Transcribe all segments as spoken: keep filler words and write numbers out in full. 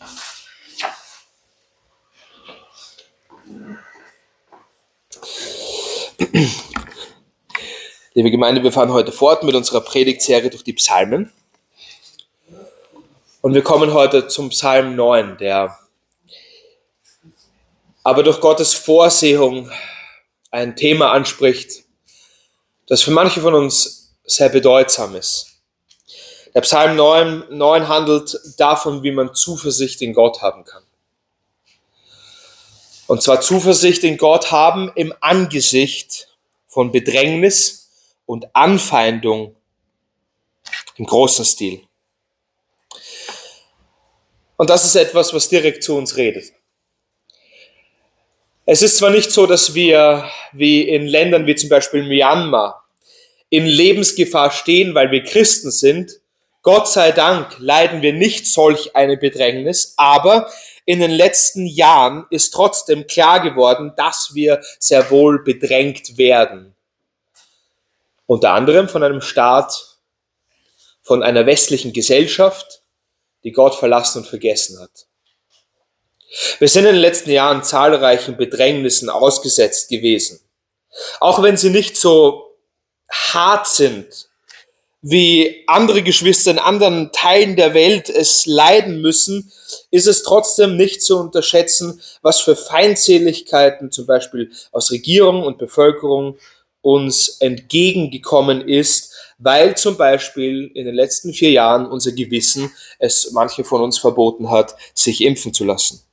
Liebe Gemeinde, wir fahren heute fort mit unserer Predigtserie durch die Psalmen. Und wir kommen heute zum Psalm neun, der aber durch Gottes Vorsehung ein Thema anspricht, das für manche von uns sehr bedeutsam ist. Der Psalm neun handelt davon, wie man Zuversicht in Gott haben kann. Und zwar Zuversicht in Gott haben im Angesicht von Bedrängnis und Anfeindung im großen Stil. Und das ist etwas, was direkt zu uns redet. Es ist zwar nicht so, dass wir wie in Ländern wie zum Beispiel Myanmar in Lebensgefahr stehen, weil wir Christen sind. Gott sei Dank leiden wir nicht solch eine Bedrängnis, aber in den letzten Jahren ist trotzdem klar geworden, dass wir sehr wohl bedrängt werden. Unter anderem von einem Staat, von einer westlichen Gesellschaft, die Gott verlassen und vergessen hat. Wir sind in den letzten Jahren zahlreichen Bedrängnissen ausgesetzt gewesen. Auch wenn sie nicht so hart sind, wie andere Geschwister in anderen Teilen der Welt es leiden müssen, ist es trotzdem nicht zu unterschätzen, was für Feindseligkeiten zum Beispiel aus Regierung und Bevölkerung uns entgegengekommen ist, weil zum Beispiel in den letzten vier Jahren unser Gewissen es manche von uns verboten hat, sich impfen zu lassen.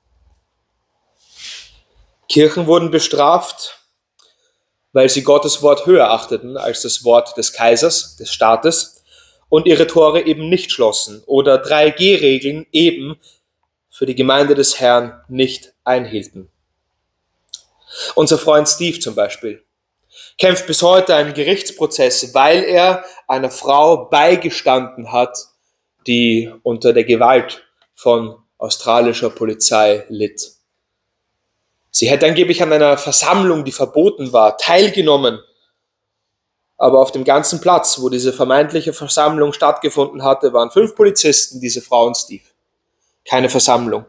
Kirchen wurden bestraft, weil sie Gottes Wort höher achteten als das Wort des Kaisers, des Staates, und ihre Tore eben nicht schlossen oder drei G Regeln eben für die Gemeinde des Herrn nicht einhielten. Unser Freund Steve zum Beispiel kämpft bis heute einen Gerichtsprozess, weil er einer Frau beigestanden hat, die unter der Gewalt von australischer Polizei litt. Sie hätte angeblich an einer Versammlung, die verboten war, teilgenommen, aber auf dem ganzen Platz, wo diese vermeintliche Versammlung stattgefunden hatte, waren fünf Polizisten, diese Frau und Steve. Keine Versammlung.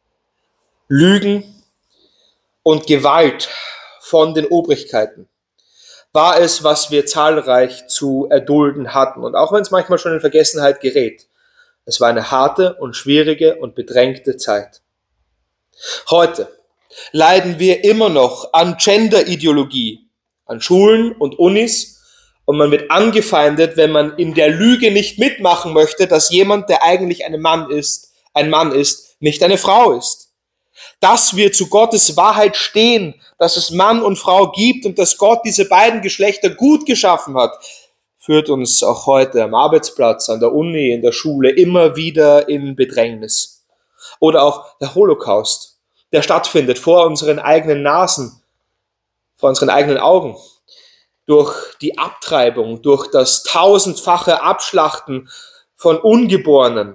Lügen und Gewalt von den Obrigkeiten war es, was wir zahlreich zu erdulden hatten. Und auch wenn es manchmal schon in Vergessenheit gerät, es war eine harte und schwierige und bedrängte Zeit. Heute leiden wir immer noch an Gender-Ideologie, an Schulen und Unis, und man wird angefeindet, wenn man in der Lüge nicht mitmachen möchte, dass jemand, der eigentlich ein Mann ist, ein Mann ist, nicht eine Frau ist. Dass wir zu Gottes Wahrheit stehen, dass es Mann und Frau gibt und dass Gott diese beiden Geschlechter gut geschaffen hat, führt uns auch heute am Arbeitsplatz, an der Uni, in der Schule immer wieder in Bedrängnis. Oder auch der Holocaust, der stattfindet vor unseren eigenen Nasen, vor unseren eigenen Augen. Durch die Abtreibung, durch das tausendfache Abschlachten von Ungeborenen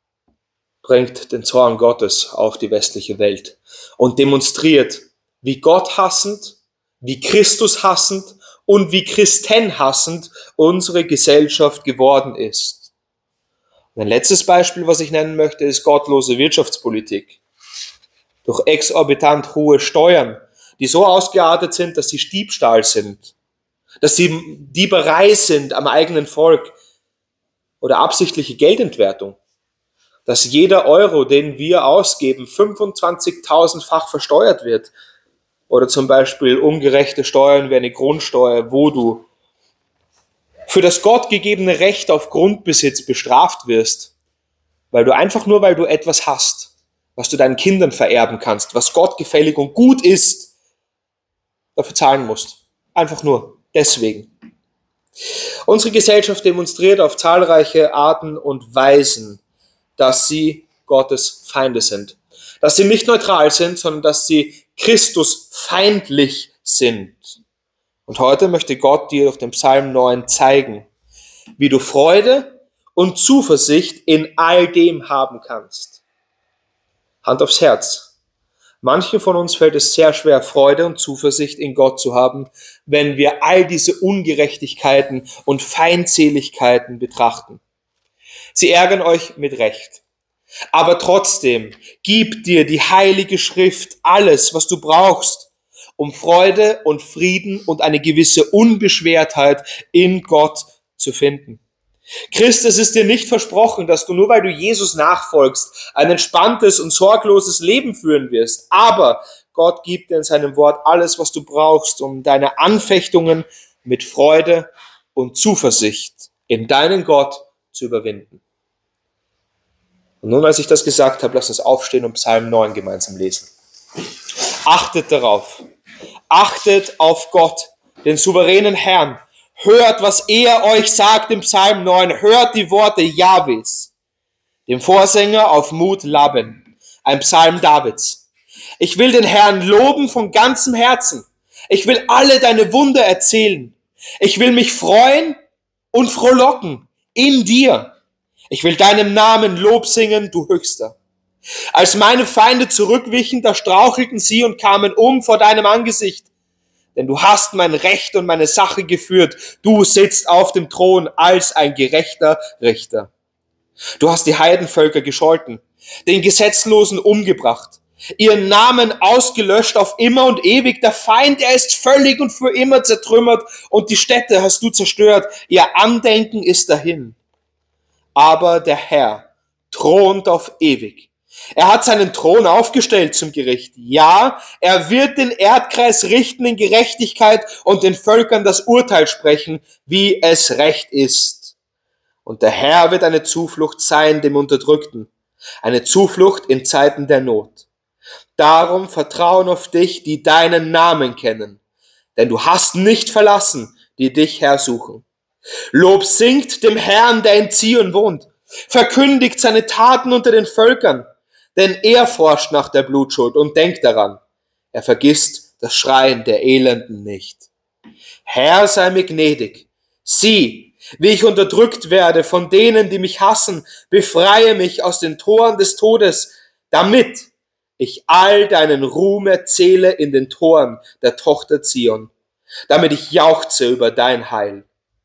bringt den Zorn Gottes auf die westliche Welt und demonstriert, wie Gott hassend, wie Christus hassend und wie Christen hassend unsere Gesellschaft geworden ist. Und ein letztes Beispiel, was ich nennen möchte, ist gottlose Wirtschaftspolitik. Durch exorbitant hohe Steuern, die so ausgeartet sind, dass sie Diebstahl sind, dass sie Dieberei sind am eigenen Volk oder absichtliche Geldentwertung, dass jeder Euro, den wir ausgeben, fünfundzwanzigtausendfach versteuert wird, oder zum Beispiel ungerechte Steuern wie eine Grundsteuer, wo du für das Gott gegebene Recht auf Grundbesitz bestraft wirst, weil du einfach nur, weil du etwas hast, was du deinen Kindern vererben kannst, was Gott gefällig und gut ist, dafür zahlen musst. Einfach nur deswegen. Unsere Gesellschaft demonstriert auf zahlreiche Arten und Weisen, dass sie Gottes Feinde sind. Dass sie nicht neutral sind, sondern dass sie Christus feindlich sind. Und heute möchte Gott dir durch den Psalm neun zeigen, wie du Freude und Zuversicht in all dem haben kannst. Hand aufs Herz. Manchen von uns fällt es sehr schwer, Freude und Zuversicht in Gott zu haben, wenn wir all diese Ungerechtigkeiten und Feindseligkeiten betrachten. Sie ärgern euch mit Recht. Aber trotzdem gibt dir die Heilige Schrift alles, was du brauchst, um Freude und Frieden und eine gewisse Unbeschwertheit in Gott zu finden. Christ, es ist dir nicht versprochen, dass du nur weil du Jesus nachfolgst, ein entspanntes und sorgloses Leben führen wirst. Aber Gott gibt dir in seinem Wort alles, was du brauchst, um deine Anfechtungen mit Freude und Zuversicht in deinen Gott zu überwinden. Und nun, als ich das gesagt habe, lasst uns aufstehen und Psalm neun gemeinsam lesen. Achtet darauf. Achtet auf Gott, den souveränen Herrn. Hört, was er euch sagt im Psalm neun. Hört die Worte Jahwes, dem Vorsänger auf Mut Laben, ein Psalm Davids. Ich will den Herrn loben von ganzem Herzen. Ich will alle deine Wunder erzählen. Ich will mich freuen und frohlocken in dir. Ich will deinem Namen Lob singen, du Höchster. Als meine Feinde zurückwichen, da strauchelten sie und kamen um vor deinem Angesicht. Denn du hast mein Recht und meine Sache geführt. Du sitzt auf dem Thron als ein gerechter Richter. Du hast die Heidenvölker gescholten, den Gesetzlosen umgebracht, ihren Namen ausgelöscht auf immer und ewig. Der Feind, er ist völlig und für immer zertrümmert und die Städte hast du zerstört. Ihr Andenken ist dahin. Aber der Herr thront auf ewig. Er hat seinen Thron aufgestellt zum Gericht. Ja, er wird den Erdkreis richten in Gerechtigkeit und den Völkern das Urteil sprechen, wie es recht ist. Und der Herr wird eine Zuflucht sein dem Unterdrückten, eine Zuflucht in Zeiten der Not. Darum vertrauen auf dich, die deinen Namen kennen, denn du hast nicht verlassen, die dich hersuchen. Lob singt dem Herrn, der in Zion wohnt, verkündigt seine Taten unter den Völkern, denn er forscht nach der Blutschuld und denkt daran, er vergisst das Schreien der Elenden nicht. Herr, sei mir gnädig, sieh, wie ich unterdrückt werde von denen, die mich hassen, befreie mich aus den Toren des Todes, damit ich all deinen Ruhm erzähle in den Toren der Tochter Zion, damit ich jauchze über dein Heil.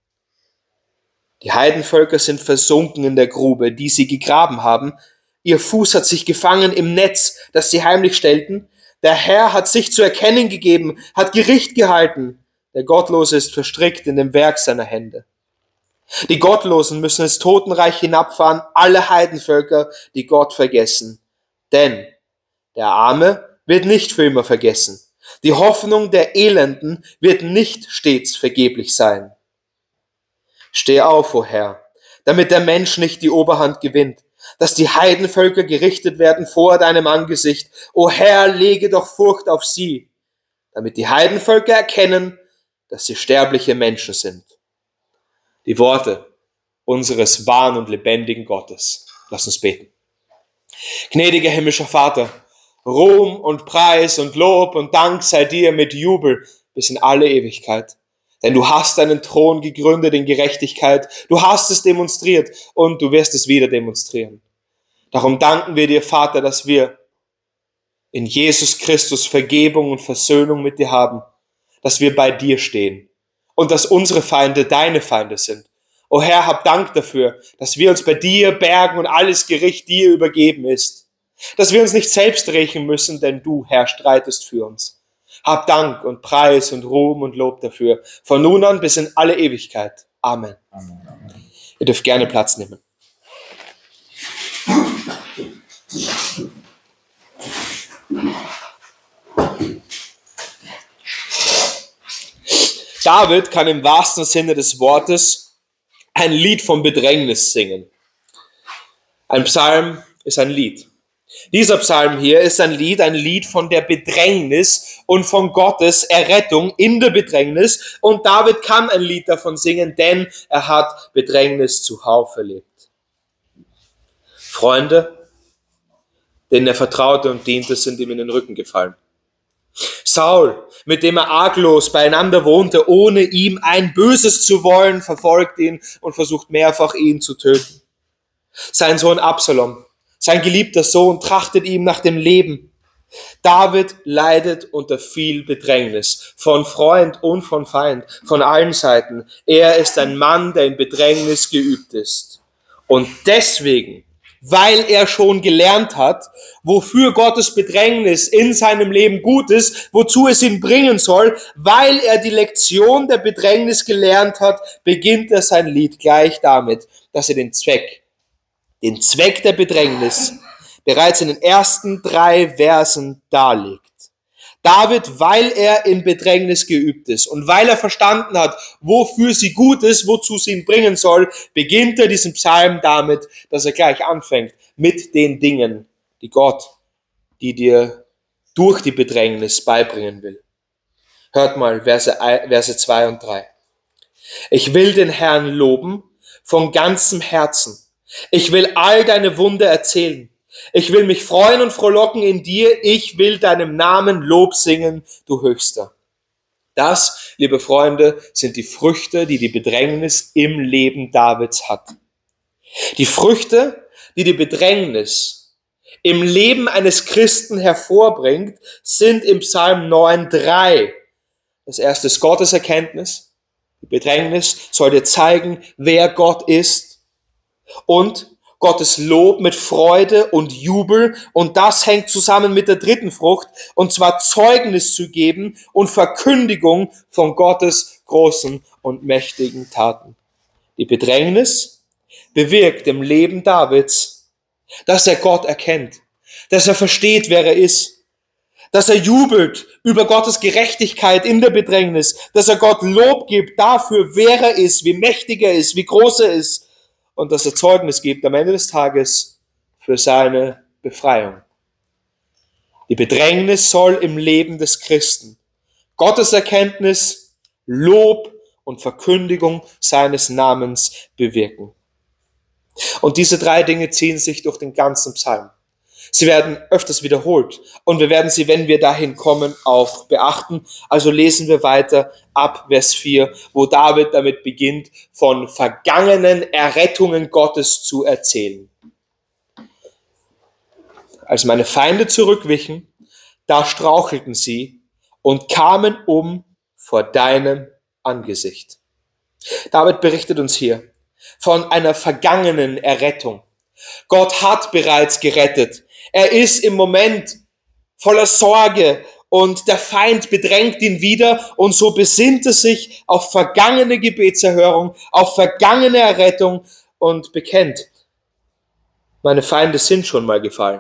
Die Heidenvölker sind versunken in der Grube, die sie gegraben haben. Ihr Fuß hat sich gefangen im Netz, das sie heimlich stellten. Der Herr hat sich zu erkennen gegeben, hat Gericht gehalten. Der Gottlose ist verstrickt in dem Werk seiner Hände. Die Gottlosen müssen ins Totenreich hinabfahren, alle Heidenvölker, die Gott vergessen. Denn der Arme wird nicht für immer vergessen. Die Hoffnung der Elenden wird nicht stets vergeblich sein. Steh auf, o Herr, damit der Mensch nicht die Oberhand gewinnt, dass die Heidenvölker gerichtet werden vor deinem Angesicht. O Herr, lege doch Furcht auf sie, damit die Heidenvölker erkennen, dass sie sterbliche Menschen sind. Die Worte unseres wahren und lebendigen Gottes. Lass uns beten. Gnädiger himmlischer Vater, Ruhm und Preis und Lob und Dank sei dir mit Jubel bis in alle Ewigkeit. Denn du hast deinen Thron gegründet in Gerechtigkeit, du hast es demonstriert und du wirst es wieder demonstrieren. Darum danken wir dir, Vater, dass wir in Jesus Christus Vergebung und Versöhnung mit dir haben, dass wir bei dir stehen und dass unsere Feinde deine Feinde sind. O Herr, hab Dank dafür, dass wir uns bei dir bergen und alles Gericht dir übergeben ist. Dass wir uns nicht selbst rächen müssen, denn du, Herr, streitest für uns. Hab Dank und Preis und Ruhm und Lob dafür, von nun an bis in alle Ewigkeit. Amen. Amen. Ihr dürft gerne Platz nehmen. David kann im wahrsten Sinne des Wortes ein Lied vom Bedrängnis singen. Ein Psalm ist ein Lied. Dieser Psalm hier ist ein Lied, ein Lied von der Bedrängnis und von Gottes Errettung in der Bedrängnis. Und David kann ein Lied davon singen, denn er hat Bedrängnis zuhauf erlebt. Freunde, denen er vertraute und diente, sind ihm in den Rücken gefallen. Saul, mit dem er arglos beieinander wohnte, ohne ihm ein Böses zu wollen, verfolgt ihn und versucht mehrfach, ihn zu töten. Sein Sohn Absalom, sein geliebter Sohn, trachtet ihm nach dem Leben. David leidet unter viel Bedrängnis, von Freund und von Feind, von allen Seiten. Er ist ein Mann, der in Bedrängnis geübt ist. Und deswegen weil er schon gelernt hat, wofür Gottes Bedrängnis in seinem Leben gut ist, wozu es ihn bringen soll, weil er die Lektion der Bedrängnis gelernt hat, beginnt er sein Lied gleich damit, dass er den Zweck, den Zweck der Bedrängnis bereits in den ersten drei Versen darlegt. David, weil er in Bedrängnis geübt ist und weil er verstanden hat, wofür sie gut ist, wozu sie ihn bringen soll, beginnt er diesen Psalm damit, dass er gleich anfängt mit den Dingen, die Gott, die dir durch die Bedrängnis beibringen will. Hört mal Verse, Verse zwei und drei. Ich will den Herrn loben von ganzem Herzen. Ich will all deine Wunder erzählen. Ich will mich freuen und frohlocken in dir. Ich will deinem Namen Lob singen, du Höchster. Das, liebe Freunde, sind die Früchte, die die Bedrängnis im Leben Davids hat. Die Früchte, die die Bedrängnis im Leben eines Christen hervorbringt, sind im Psalm neun drei. Das erste ist Gotteserkenntnis. Die Bedrängnis soll dir zeigen, wer Gott ist. Und Gottes Lob mit Freude und Jubel, und das hängt zusammen mit der dritten Frucht, und zwar Zeugnis zu geben und Verkündigung von Gottes großen und mächtigen Taten. Die Bedrängnis bewirkt im Leben Davids, dass er Gott erkennt, dass er versteht, wer er ist, dass er jubelt über Gottes Gerechtigkeit in der Bedrängnis, dass er Gott Lob gibt dafür, wer er ist, wie mächtig er ist, wie groß er ist, und dass er Zeugnis gibt am Ende des Tages für seine Befreiung. Die Bedrängnis soll im Leben des Christen Gottes Erkenntnis, Lob und Verkündigung seines Namens bewirken. Und diese drei Dinge ziehen sich durch den ganzen Psalm. Sie werden öfters wiederholt und wir werden sie, wenn wir dahin kommen, auch beachten. Also lesen wir weiter ab Vers vier, wo David damit beginnt, von vergangenen Errettungen Gottes zu erzählen. Als meine Feinde zurückwichen, da strauchelten sie und kamen um vor deinem Angesicht. David berichtet uns hier von einer vergangenen Errettung. Gott hat bereits gerettet. Er ist im Moment voller Sorge und der Feind bedrängt ihn wieder, und so besinnt er sich auf vergangene Gebetserhörung, auf vergangene Errettung und bekennt: Meine Feinde sind schon mal gefallen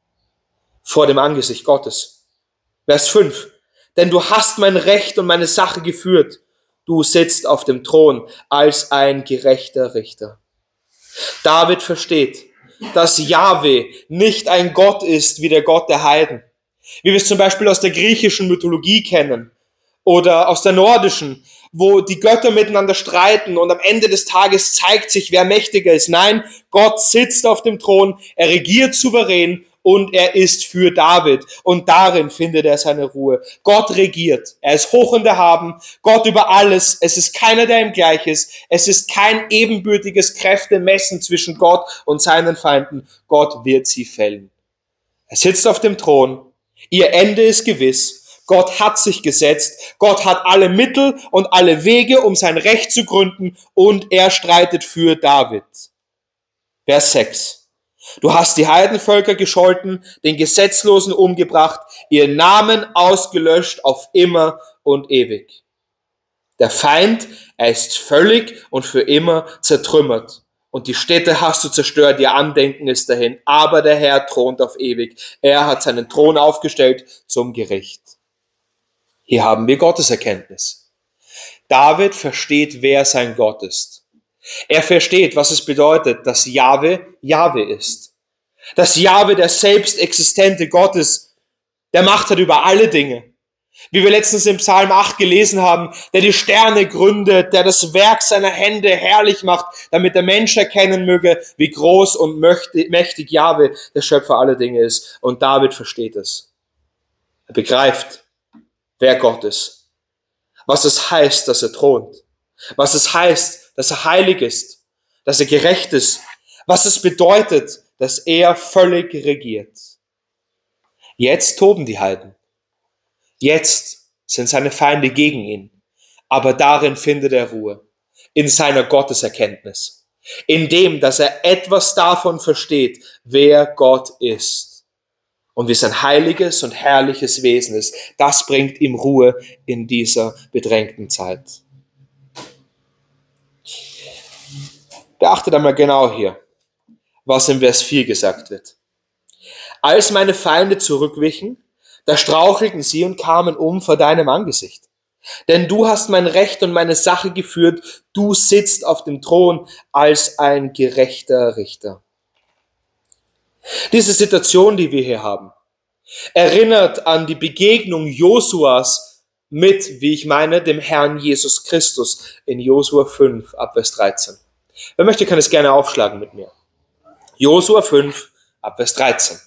vor dem Angesicht Gottes. Vers fünf. Denn du hast mein Recht und meine Sache geführt. Du sitzt auf dem Thron als ein gerechter Richter. David versteht, dass Jahwe nicht ein Gott ist wie der Gott der Heiden, wie wir es zum Beispiel aus der griechischen Mythologie kennen oder aus der nordischen, wo die Götter miteinander streiten und am Ende des Tages zeigt sich, wer mächtiger ist. Nein, Gott sitzt auf dem Thron, er regiert souverän und er ist für David, und darin findet er seine Ruhe. Gott regiert, er ist hoch und erhaben, Gott über alles, es ist keiner, der ihm gleich ist, es ist kein ebenbürtiges Kräftemessen zwischen Gott und seinen Feinden. Gott wird sie fällen. Er sitzt auf dem Thron, ihr Ende ist gewiss, Gott hat sich gesetzt, Gott hat alle Mittel und alle Wege, um sein Recht zu gründen, und er streitet für David. Vers sechs. Du hast die Heidenvölker gescholten, den Gesetzlosen umgebracht, ihren Namen ausgelöscht auf immer und ewig. Der Feind, er ist völlig und für immer zertrümmert. Und die Städte hast du zerstört, ihr Andenken ist dahin. Aber der Herr thront auf ewig. Er hat seinen Thron aufgestellt zum Gericht. Hier haben wir Gotteserkenntnis. David versteht, wer sein Gott ist. Er versteht, was es bedeutet, dass Jahwe Jahwe ist. Dass Jahwe der selbstexistente Gott ist, der Macht hat über alle Dinge. Wie wir letztens im Psalm acht gelesen haben, der die Sterne gründet, der das Werk seiner Hände herrlich macht, damit der Mensch erkennen möge, wie groß und mächtig Jahwe, der Schöpfer aller Dinge ist. Und David versteht es. Er begreift, wer Gott ist. Was es heißt, dass er thront. Was es heißt, dass er heilig ist, dass er gerecht ist, was es bedeutet, dass er völlig regiert. Jetzt toben die Heiden. Jetzt sind seine Feinde gegen ihn. Aber darin findet er Ruhe, in seiner Gotteserkenntnis. indem, dass er etwas davon versteht, wer Gott ist und wie sein heiliges und herrliches Wesen ist. Das bringt ihm Ruhe in dieser bedrängten Zeit. Beachtet einmal genau hier, was im Vers vier gesagt wird. Als meine Feinde zurückwichen, da strauchelten sie und kamen um vor deinem Angesicht. Denn du hast mein Recht und meine Sache geführt, du sitzt auf dem Thron als ein gerechter Richter. Diese Situation, die wir hier haben, erinnert an die Begegnung Josuas mit, wie ich meine, dem Herrn Jesus Christus in Josua fünf, ab Vers dreizehn. Wer möchte, kann es gerne aufschlagen mit mir. Josua fünf, ab Vers dreizehn.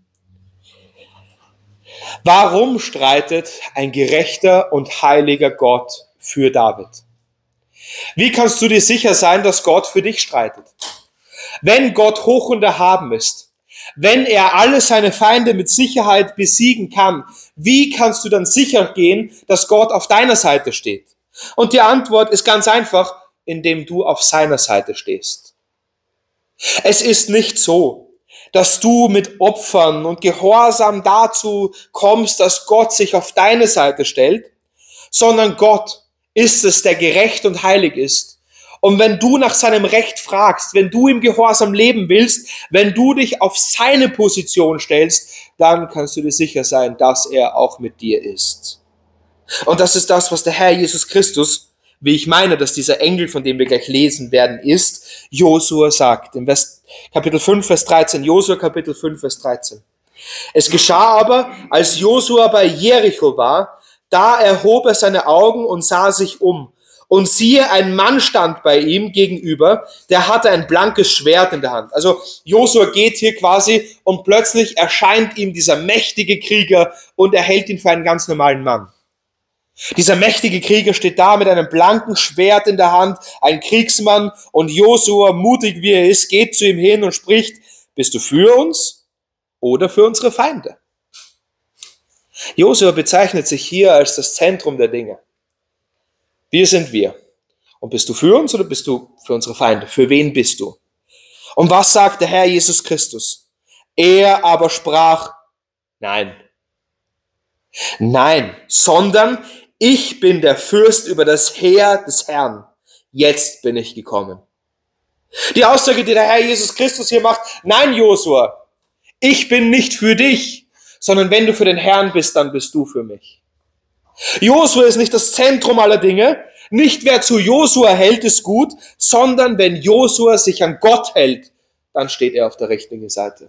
Warum streitet ein gerechter und heiliger Gott für David? Wie kannst du dir sicher sein, dass Gott für dich streitet? Wenn Gott hoch und erhaben ist, wenn er alle seine Feinde mit Sicherheit besiegen kann, wie kannst du dann sicher gehen, dass Gott auf deiner Seite steht? Und die Antwort ist ganz einfach, indem du auf seiner Seite stehst. Es ist nicht so, dass du mit Opfern und Gehorsam dazu kommst, dass Gott sich auf deine Seite stellt, sondern Gott ist es, der gerecht und heilig ist. Und wenn du nach seinem Recht fragst, wenn du im Gehorsam leben willst, wenn du dich auf seine Position stellst, dann kannst du dir sicher sein, dass er auch mit dir ist. Und das ist das, was der Herr Jesus Christus, wie ich meine, dass dieser Engel, von dem wir gleich lesen werden, ist, Josua sagt. Im Vers, Kapitel fünf, Vers dreizehn. Josua, Kapitel fünf, Vers dreizehn. Es geschah aber, als Josua bei Jericho war, da erhob er seine Augen und sah sich um. Und siehe, ein Mann stand bei ihm gegenüber, der hatte ein blankes Schwert in der Hand. Also Josua geht hier quasi und plötzlich erscheint ihm dieser mächtige Krieger und er hält ihn für einen ganz normalen Mann. Dieser mächtige Krieger steht da mit einem blanken Schwert in der Hand, ein Kriegsmann, und Josua, mutig wie er ist, geht zu ihm hin und spricht: Bist du für uns oder für unsere Feinde? Josua bezeichnet sich hier als das Zentrum der Dinge. Wir sind wir. Und bist du für uns oder bist du für unsere Feinde? Für wen bist du? Und was sagt der Herr Jesus Christus? Er aber sprach: Nein. Nein, sondern ich bin der Fürst über das Heer des Herrn. Jetzt bin ich gekommen. Die Aussage, die der Herr Jesus Christus hier macht: Nein, Josua, ich bin nicht für dich, sondern wenn du für den Herrn bist, dann bist du für mich. Josua ist nicht das Zentrum aller Dinge. Nicht wer zu Josua hält, ist gut, sondern wenn Josua sich an Gott hält, dann steht er auf der richtigen Seite.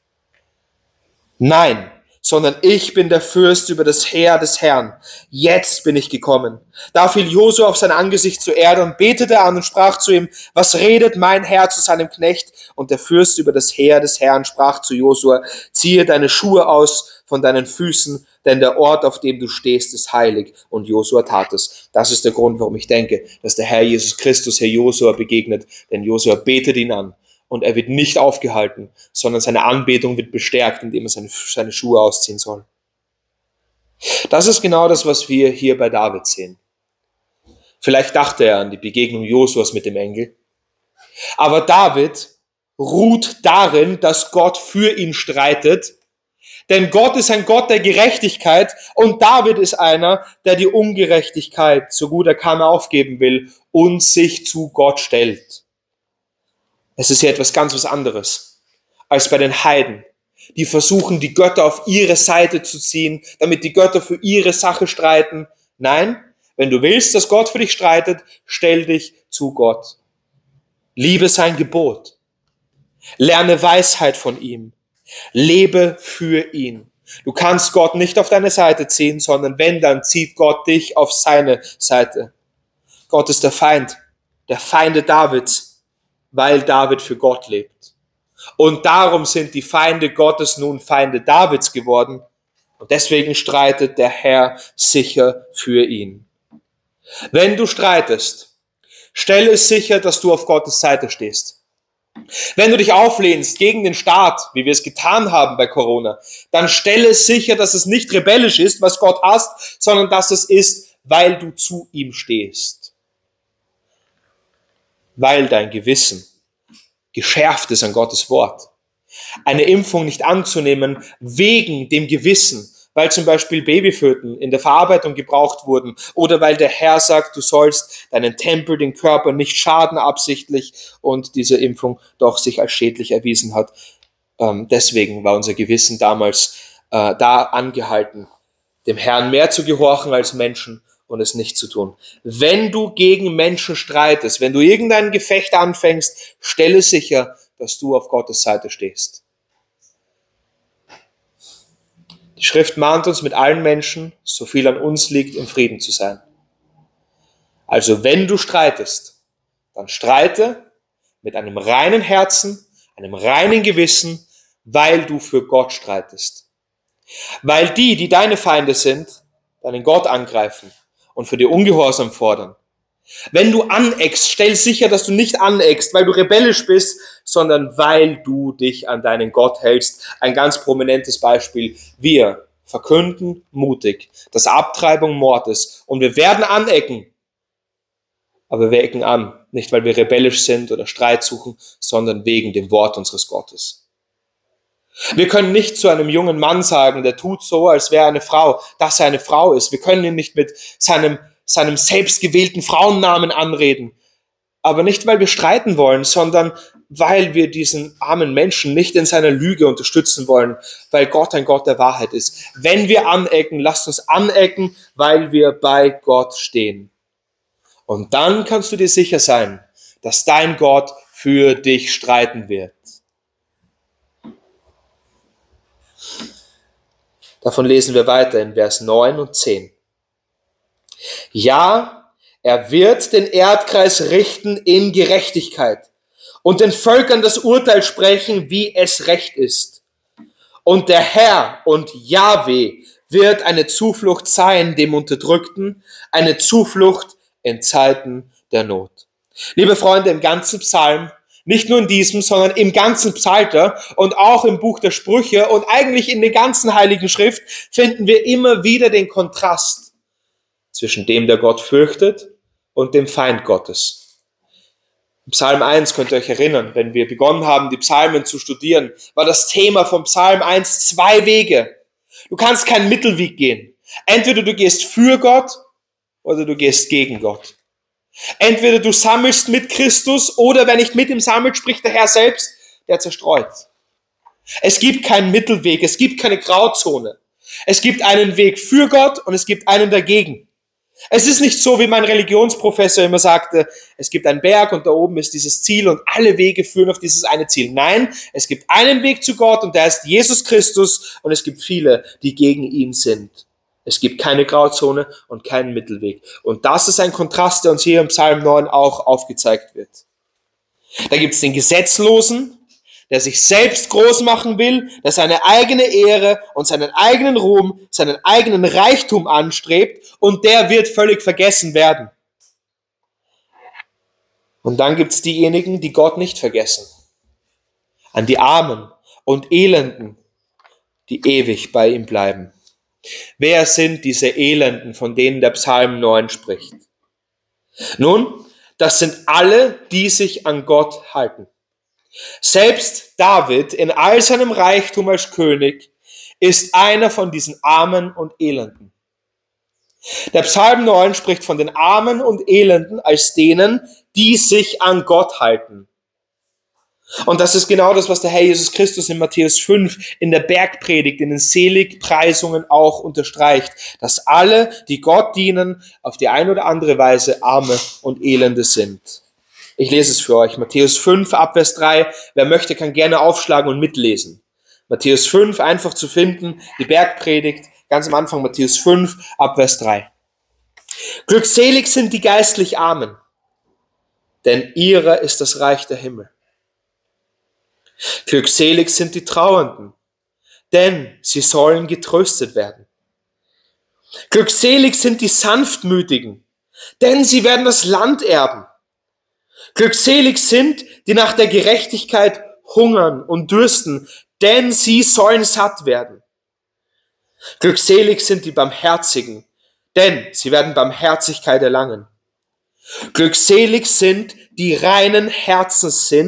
Nein, sondern ich bin der Fürst über das Heer des Herrn. Jetzt bin ich gekommen. Da fiel Josua auf sein Angesicht zur Erde und betete an und sprach zu ihm: Was redet mein Herr zu seinem Knecht? Und der Fürst über das Heer des Herrn sprach zu Josua: Ziehe deine Schuhe aus von deinen Füßen, denn der Ort, auf dem du stehst, ist heilig. Und Josua tat es. Das ist der Grund, warum ich denke, dass der Herr Jesus Christus Herr Josua begegnet. Denn Josua betet ihn an. Und er wird nicht aufgehalten, sondern seine Anbetung wird bestärkt, indem er seine, seine Schuhe ausziehen soll. Das ist genau das, was wir hier bei David sehen. Vielleicht dachte er an die Begegnung Josuas mit dem Engel. Aber David ruht darin, dass Gott für ihn streitet. Denn Gott ist ein Gott der Gerechtigkeit und David ist einer, der die Ungerechtigkeit, so gut er kann, aufgeben will und sich zu Gott stellt. Es ist hier etwas ganz was anderes als bei den Heiden, die versuchen, die Götter auf ihre Seite zu ziehen, damit die Götter für ihre Sache streiten. Nein, wenn du willst, dass Gott für dich streitet, stell dich zu Gott. Liebe sein Gebot. Lerne Weisheit von ihm. Lebe für ihn. Du kannst Gott nicht auf deine Seite ziehen, sondern wenn, dann zieht Gott dich auf seine Seite. Gott ist der Feind, der Feinde Davids, weil David für Gott lebt. Und darum sind die Feinde Gottes nun Feinde Davids geworden. Und deswegen streitet der Herr sicher für ihn. Wenn du streitest, stelle sicher, dass du auf Gottes Seite stehst. Wenn du dich auflehnst gegen den Staat, wie wir es getan haben bei Corona, dann stelle sicher, dass es nicht rebellisch ist, was Gott hasst, sondern dass es ist, weil du zu ihm stehst. Weil dein Gewissen geschärft ist an Gottes Wort. Eine Impfung nicht anzunehmen wegen dem Gewissen, weil zum Beispiel Babyföten in der Verarbeitung gebraucht wurden oder weil der Herr sagt, du sollst deinen Tempel, den Körper nicht schaden absichtlich und diese Impfung doch sich als schädlich erwiesen hat. Ähm, deswegen war unser Gewissen damals äh, da angehalten, dem Herrn mehr zu gehorchen als Menschen und es nicht zu tun. Wenn du gegen Menschen streitest, wenn du irgendein Gefecht anfängst, stelle sicher, dass du auf Gottes Seite stehst. Die Schrift mahnt uns mit allen Menschen, so viel an uns liegt, im Frieden zu sein. Also wenn du streitest, dann streite mit einem reinen Herzen, einem reinen Gewissen, weil du für Gott streitest. Weil die, die deine Feinde sind, deinen Gott angreifen und für dir Ungehorsam fordern. Wenn du aneckst, stell sicher, dass du nicht aneckst, weil du rebellisch bist, sondern weil du dich an deinen Gott hältst. Ein ganz prominentes Beispiel. Wir verkünden mutig, dass Abtreibung Mord ist. Und wir werden anecken. Aber wir ecken an, nicht weil wir rebellisch sind oder Streit suchen, sondern wegen dem Wort unseres Gottes. Wir können nicht zu einem jungen Mann sagen, der tut so, als wäre eine Frau, dass er eine Frau ist. Wir können ihn nicht mit seinem seinem selbstgewählten Frauennamen anreden. Aber nicht, weil wir streiten wollen, sondern weil wir diesen armen Menschen nicht in seiner Lüge unterstützen wollen, weil Gott ein Gott der Wahrheit ist. Wenn wir anecken, lasst uns anecken, weil wir bei Gott stehen. Und dann kannst du dir sicher sein, dass dein Gott für dich streiten wird. Davon lesen wir weiter in Vers neun und zehn. Ja, er wird den Erdkreis richten in Gerechtigkeit und den Völkern das Urteil sprechen, wie es recht ist. Und der Herr und Jahwe wird eine Zuflucht sein dem Unterdrückten, eine Zuflucht in Zeiten der Not. Liebe Freunde, im ganzen Psalm, nicht nur in diesem, sondern im ganzen Psalter und auch im Buch der Sprüche und eigentlich in der ganzen Heiligen Schrift finden wir immer wieder den Kontrast zwischen dem, der Gott fürchtet, und dem Feind Gottes. Im Psalm eins könnt ihr euch erinnern, wenn wir begonnen haben, die Psalmen zu studieren, war das Thema vom Psalm eins zwei Wege. Du kannst keinen Mittelweg gehen. Entweder du gehst für Gott oder du gehst gegen Gott. Entweder du sammelst mit Christus oder wer nicht mit ihm sammelt, spricht der Herr selbst, der zerstreut. Es gibt keinen Mittelweg, es gibt keine Grauzone. Es gibt einen Weg für Gott und es gibt einen dagegen. Es ist nicht so, wie mein Religionsprofessor immer sagte, es gibt einen Berg und da oben ist dieses Ziel und alle Wege führen auf dieses eine Ziel. Nein, es gibt einen Weg zu Gott und der ist Jesus Christus und es gibt viele, die gegen ihn sind. Es gibt keine Grauzone und keinen Mittelweg. Und das ist ein Kontrast, der uns hier im Psalm neun auch aufgezeigt wird. Da gibt es den Gesetzlosen, der sich selbst groß machen will, der seine eigene Ehre und seinen eigenen Ruhm, seinen eigenen Reichtum anstrebt und der wird völlig vergessen werden. Und dann gibt es diejenigen, die Gott nicht vergessen. An die Armen und Elenden, die ewig bei ihm bleiben. Wer sind diese Elenden, von denen der Psalm neun spricht? Nun, das sind alle, die sich an Gott halten. Selbst David in all seinem Reichtum als König ist einer von diesen Armen und Elenden. Der Psalm neun spricht von den Armen und Elenden als denen, die sich an Gott halten. Und das ist genau das, was der Herr Jesus Christus in Matthäus fünf in der Bergpredigt, in den Seligpreisungen auch unterstreicht, dass alle, die Gott dienen, auf die eine oder andere Weise Arme und Elende sind. Ich lese es für euch. Matthäus fünf, ab Vers drei. Wer möchte, kann gerne aufschlagen und mitlesen. Matthäus fünf, einfach zu finden, die Bergpredigt, ganz am Anfang Matthäus fünf, ab Vers drei. Glückselig sind die geistlich Armen, denn ihrer ist das Reich der Himmel. Glückselig sind die Trauernden, denn sie sollen getröstet werden. Glückselig sind die Sanftmütigen, denn sie werden das Land erben. Glückselig sind, die nach der Gerechtigkeit hungern und dürsten, denn sie sollen satt werden. Glückselig sind die Barmherzigen, denn sie werden Barmherzigkeit erlangen. Glückselig sind, die reinen Herzens sind,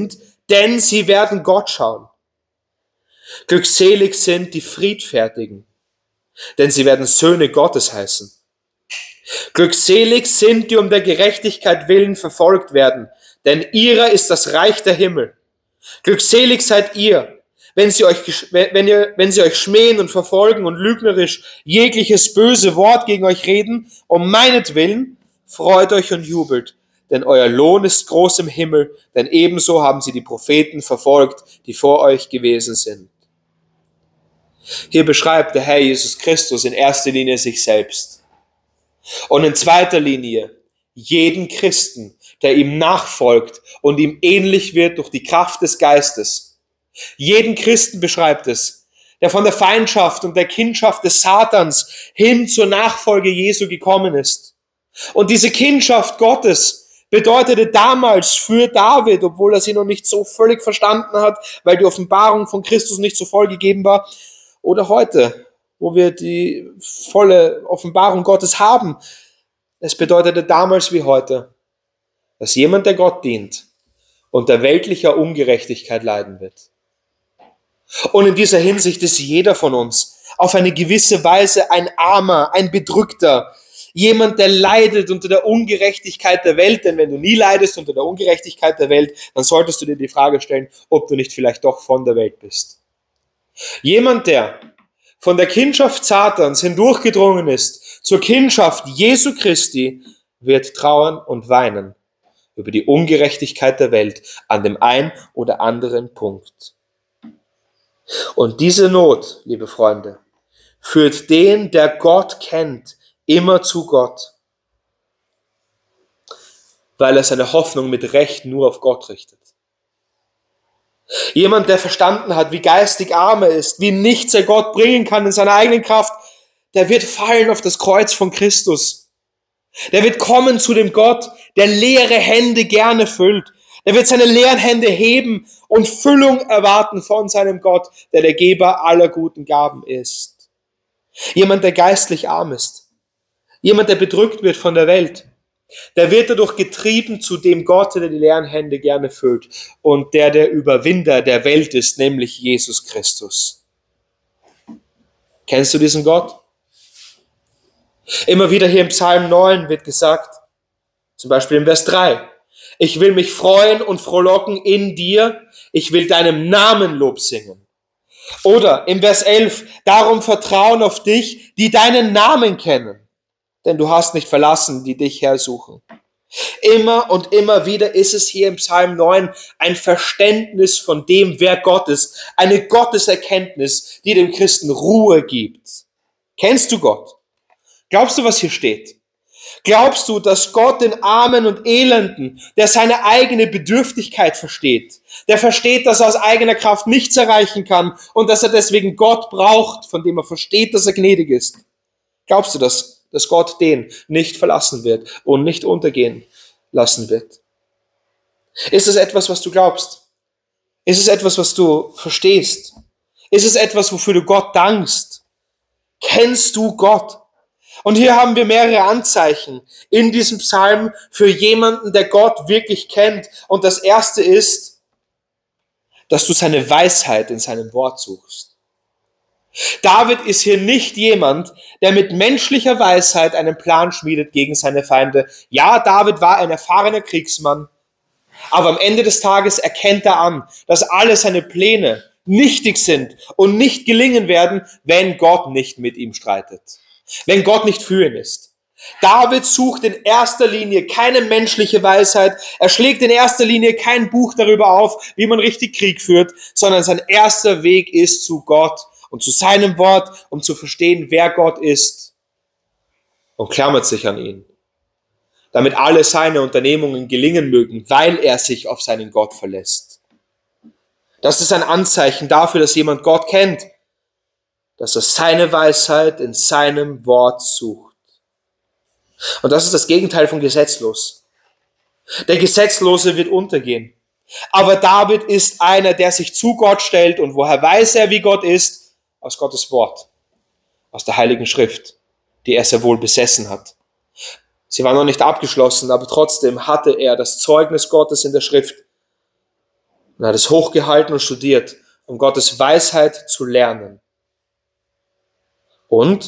denn sie werden Gott schauen. Glückselig sind die Friedfertigen, denn sie werden Söhne Gottes heißen. Glückselig sind, die um der Gerechtigkeit willen verfolgt werden, denn ihrer ist das Reich der Himmel. Glückselig seid ihr, wenn sie euch, wenn ihr, wenn sie euch schmähen und verfolgen und lügnerisch jegliches böse Wort gegen euch reden, um meinetwillen, freut euch und jubelt, denn euer Lohn ist groß im Himmel, denn ebenso haben sie die Propheten verfolgt, die vor euch gewesen sind. Hier beschreibt der Herr Jesus Christus in erster Linie sich selbst. Und in zweiter Linie jeden Christen, der ihm nachfolgt und ihm ähnlich wird durch die Kraft des Geistes. Jeden Christen beschreibt es, der von der Feindschaft und der Kindschaft des Satans hin zur Nachfolge Jesu gekommen ist. Und diese Kindschaft Gottes bedeutete damals für David, obwohl er sie noch nicht so völlig verstanden hat, weil die Offenbarung von Christus nicht so voll gegeben war, oder heute, wo wir die volle Offenbarung Gottes haben. Es bedeutete damals wie heute, dass jemand, der Gott dient, unter weltlicher Ungerechtigkeit leiden wird. Und in dieser Hinsicht ist jeder von uns auf eine gewisse Weise ein Armer, ein Bedrückter, jemand, der leidet unter der Ungerechtigkeit der Welt. Denn wenn du nie leidest unter der Ungerechtigkeit der Welt, dann solltest du dir die Frage stellen, ob du nicht vielleicht doch von der Welt bist. Jemand, der von der Kindschaft Satans hindurchgedrungen ist zur Kindschaft Jesu Christi, wird trauern und weinen über die Ungerechtigkeit der Welt an dem ein oder anderen Punkt. Und diese Not, liebe Freunde, führt den, der Gott kennt, immer zu Gott, weil er seine Hoffnung mit Recht nur auf Gott richtet. Jemand, der verstanden hat, wie geistig arm er ist, wie nichts er Gott bringen kann in seiner eigenen Kraft, der wird fallen auf das Kreuz von Christus. Der wird kommen zu dem Gott, der leere Hände gerne füllt. Der wird seine leeren Hände heben und Füllung erwarten von seinem Gott, der der Geber aller guten Gaben ist. Jemand, der geistlich arm ist. Jemand, der bedrückt wird von der Welt. Der wird dadurch getrieben zu dem Gott, der die leeren Hände gerne füllt und der der Überwinder der Welt ist, nämlich Jesus Christus. Kennst du diesen Gott? Immer wieder hier im Psalm neun wird gesagt, zum Beispiel im Vers drei, ich will mich freuen und frohlocken in dir, ich will deinem Namen Lob singen. Oder im Vers elf, darum vertrauen auf dich, die deinen Namen kennen. Denn du hast nicht verlassen, die dich hersuchen. Immer und immer wieder ist es hier im Psalm neun ein Verständnis von dem, wer Gott ist. Eine Gotteserkenntnis, die dem Christen Ruhe gibt. Kennst du Gott? Glaubst du, was hier steht? Glaubst du, dass Gott den Armen und Elenden, der seine eigene Bedürftigkeit versteht, der versteht, dass er aus eigener Kraft nichts erreichen kann und dass er deswegen Gott braucht, von dem er versteht, dass er gnädig ist? Glaubst du das? Dass Gott den nicht verlassen wird und nicht untergehen lassen wird? Ist es etwas, was du glaubst? Ist es etwas, was du verstehst? Ist es etwas, wofür du Gott dankst? Kennst du Gott? Und hier haben wir mehrere Anzeichen in diesem Psalm für jemanden, der Gott wirklich kennt. Und das erste ist, dass du seine Weisheit in seinem Wort suchst. David ist hier nicht jemand, der mit menschlicher Weisheit einen Plan schmiedet gegen seine Feinde. Ja, David war ein erfahrener Kriegsmann, aber am Ende des Tages erkennt er an, dass alle seine Pläne nichtig sind und nicht gelingen werden, wenn Gott nicht mit ihm streitet, wenn Gott nicht für ihn ist. David sucht in erster Linie keine menschliche Weisheit, er schlägt in erster Linie kein Buch darüber auf, wie man richtig Krieg führt, sondern sein erster Weg ist zu Gott und zu seinem Wort, um zu verstehen, wer Gott ist, und klammert sich an ihn, damit alle seine Unternehmungen gelingen mögen, weil er sich auf seinen Gott verlässt. Das ist ein Anzeichen dafür, dass jemand Gott kennt, dass er seine Weisheit in seinem Wort sucht. Und das ist das Gegenteil von gesetzlos. Der Gesetzlose wird untergehen. Aber David ist einer, der sich zu Gott stellt, und woher weiß er, wie Gott ist? Aus Gottes Wort, aus der Heiligen Schrift, die er sehr wohl besessen hat. Sie war noch nicht abgeschlossen, aber trotzdem hatte er das Zeugnis Gottes in der Schrift. Und er hat es hochgehalten und studiert, um Gottes Weisheit zu lernen. Und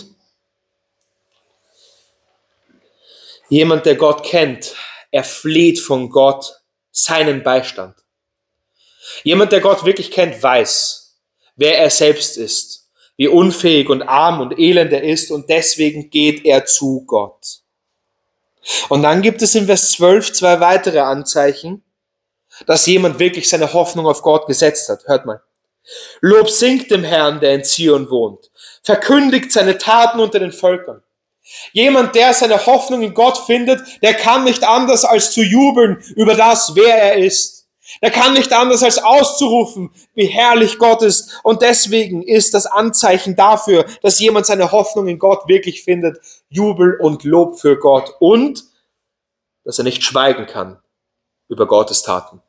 jemand, der Gott kennt, er flieht von Gott seinen Beistand. Jemand, der Gott wirklich kennt, weiß, wer er selbst ist, wie unfähig und arm und elend er ist, und deswegen geht er zu Gott. Und dann gibt es in Vers zwölf zwei weitere Anzeichen, dass jemand wirklich seine Hoffnung auf Gott gesetzt hat. Hört mal. Lob singt dem Herrn, der in Zion wohnt. Verkündigt seine Taten unter den Völkern. Jemand, der seine Hoffnung in Gott findet, der kann nicht anders als zu jubeln über das, wer er ist. Der kann nicht anders als auszurufen, wie herrlich Gott ist. Und deswegen ist das Anzeichen dafür, dass jemand seine Hoffnung in Gott wirklich findet, Jubel und Lob für Gott. Und dass er nicht schweigen kann über Gottes Taten.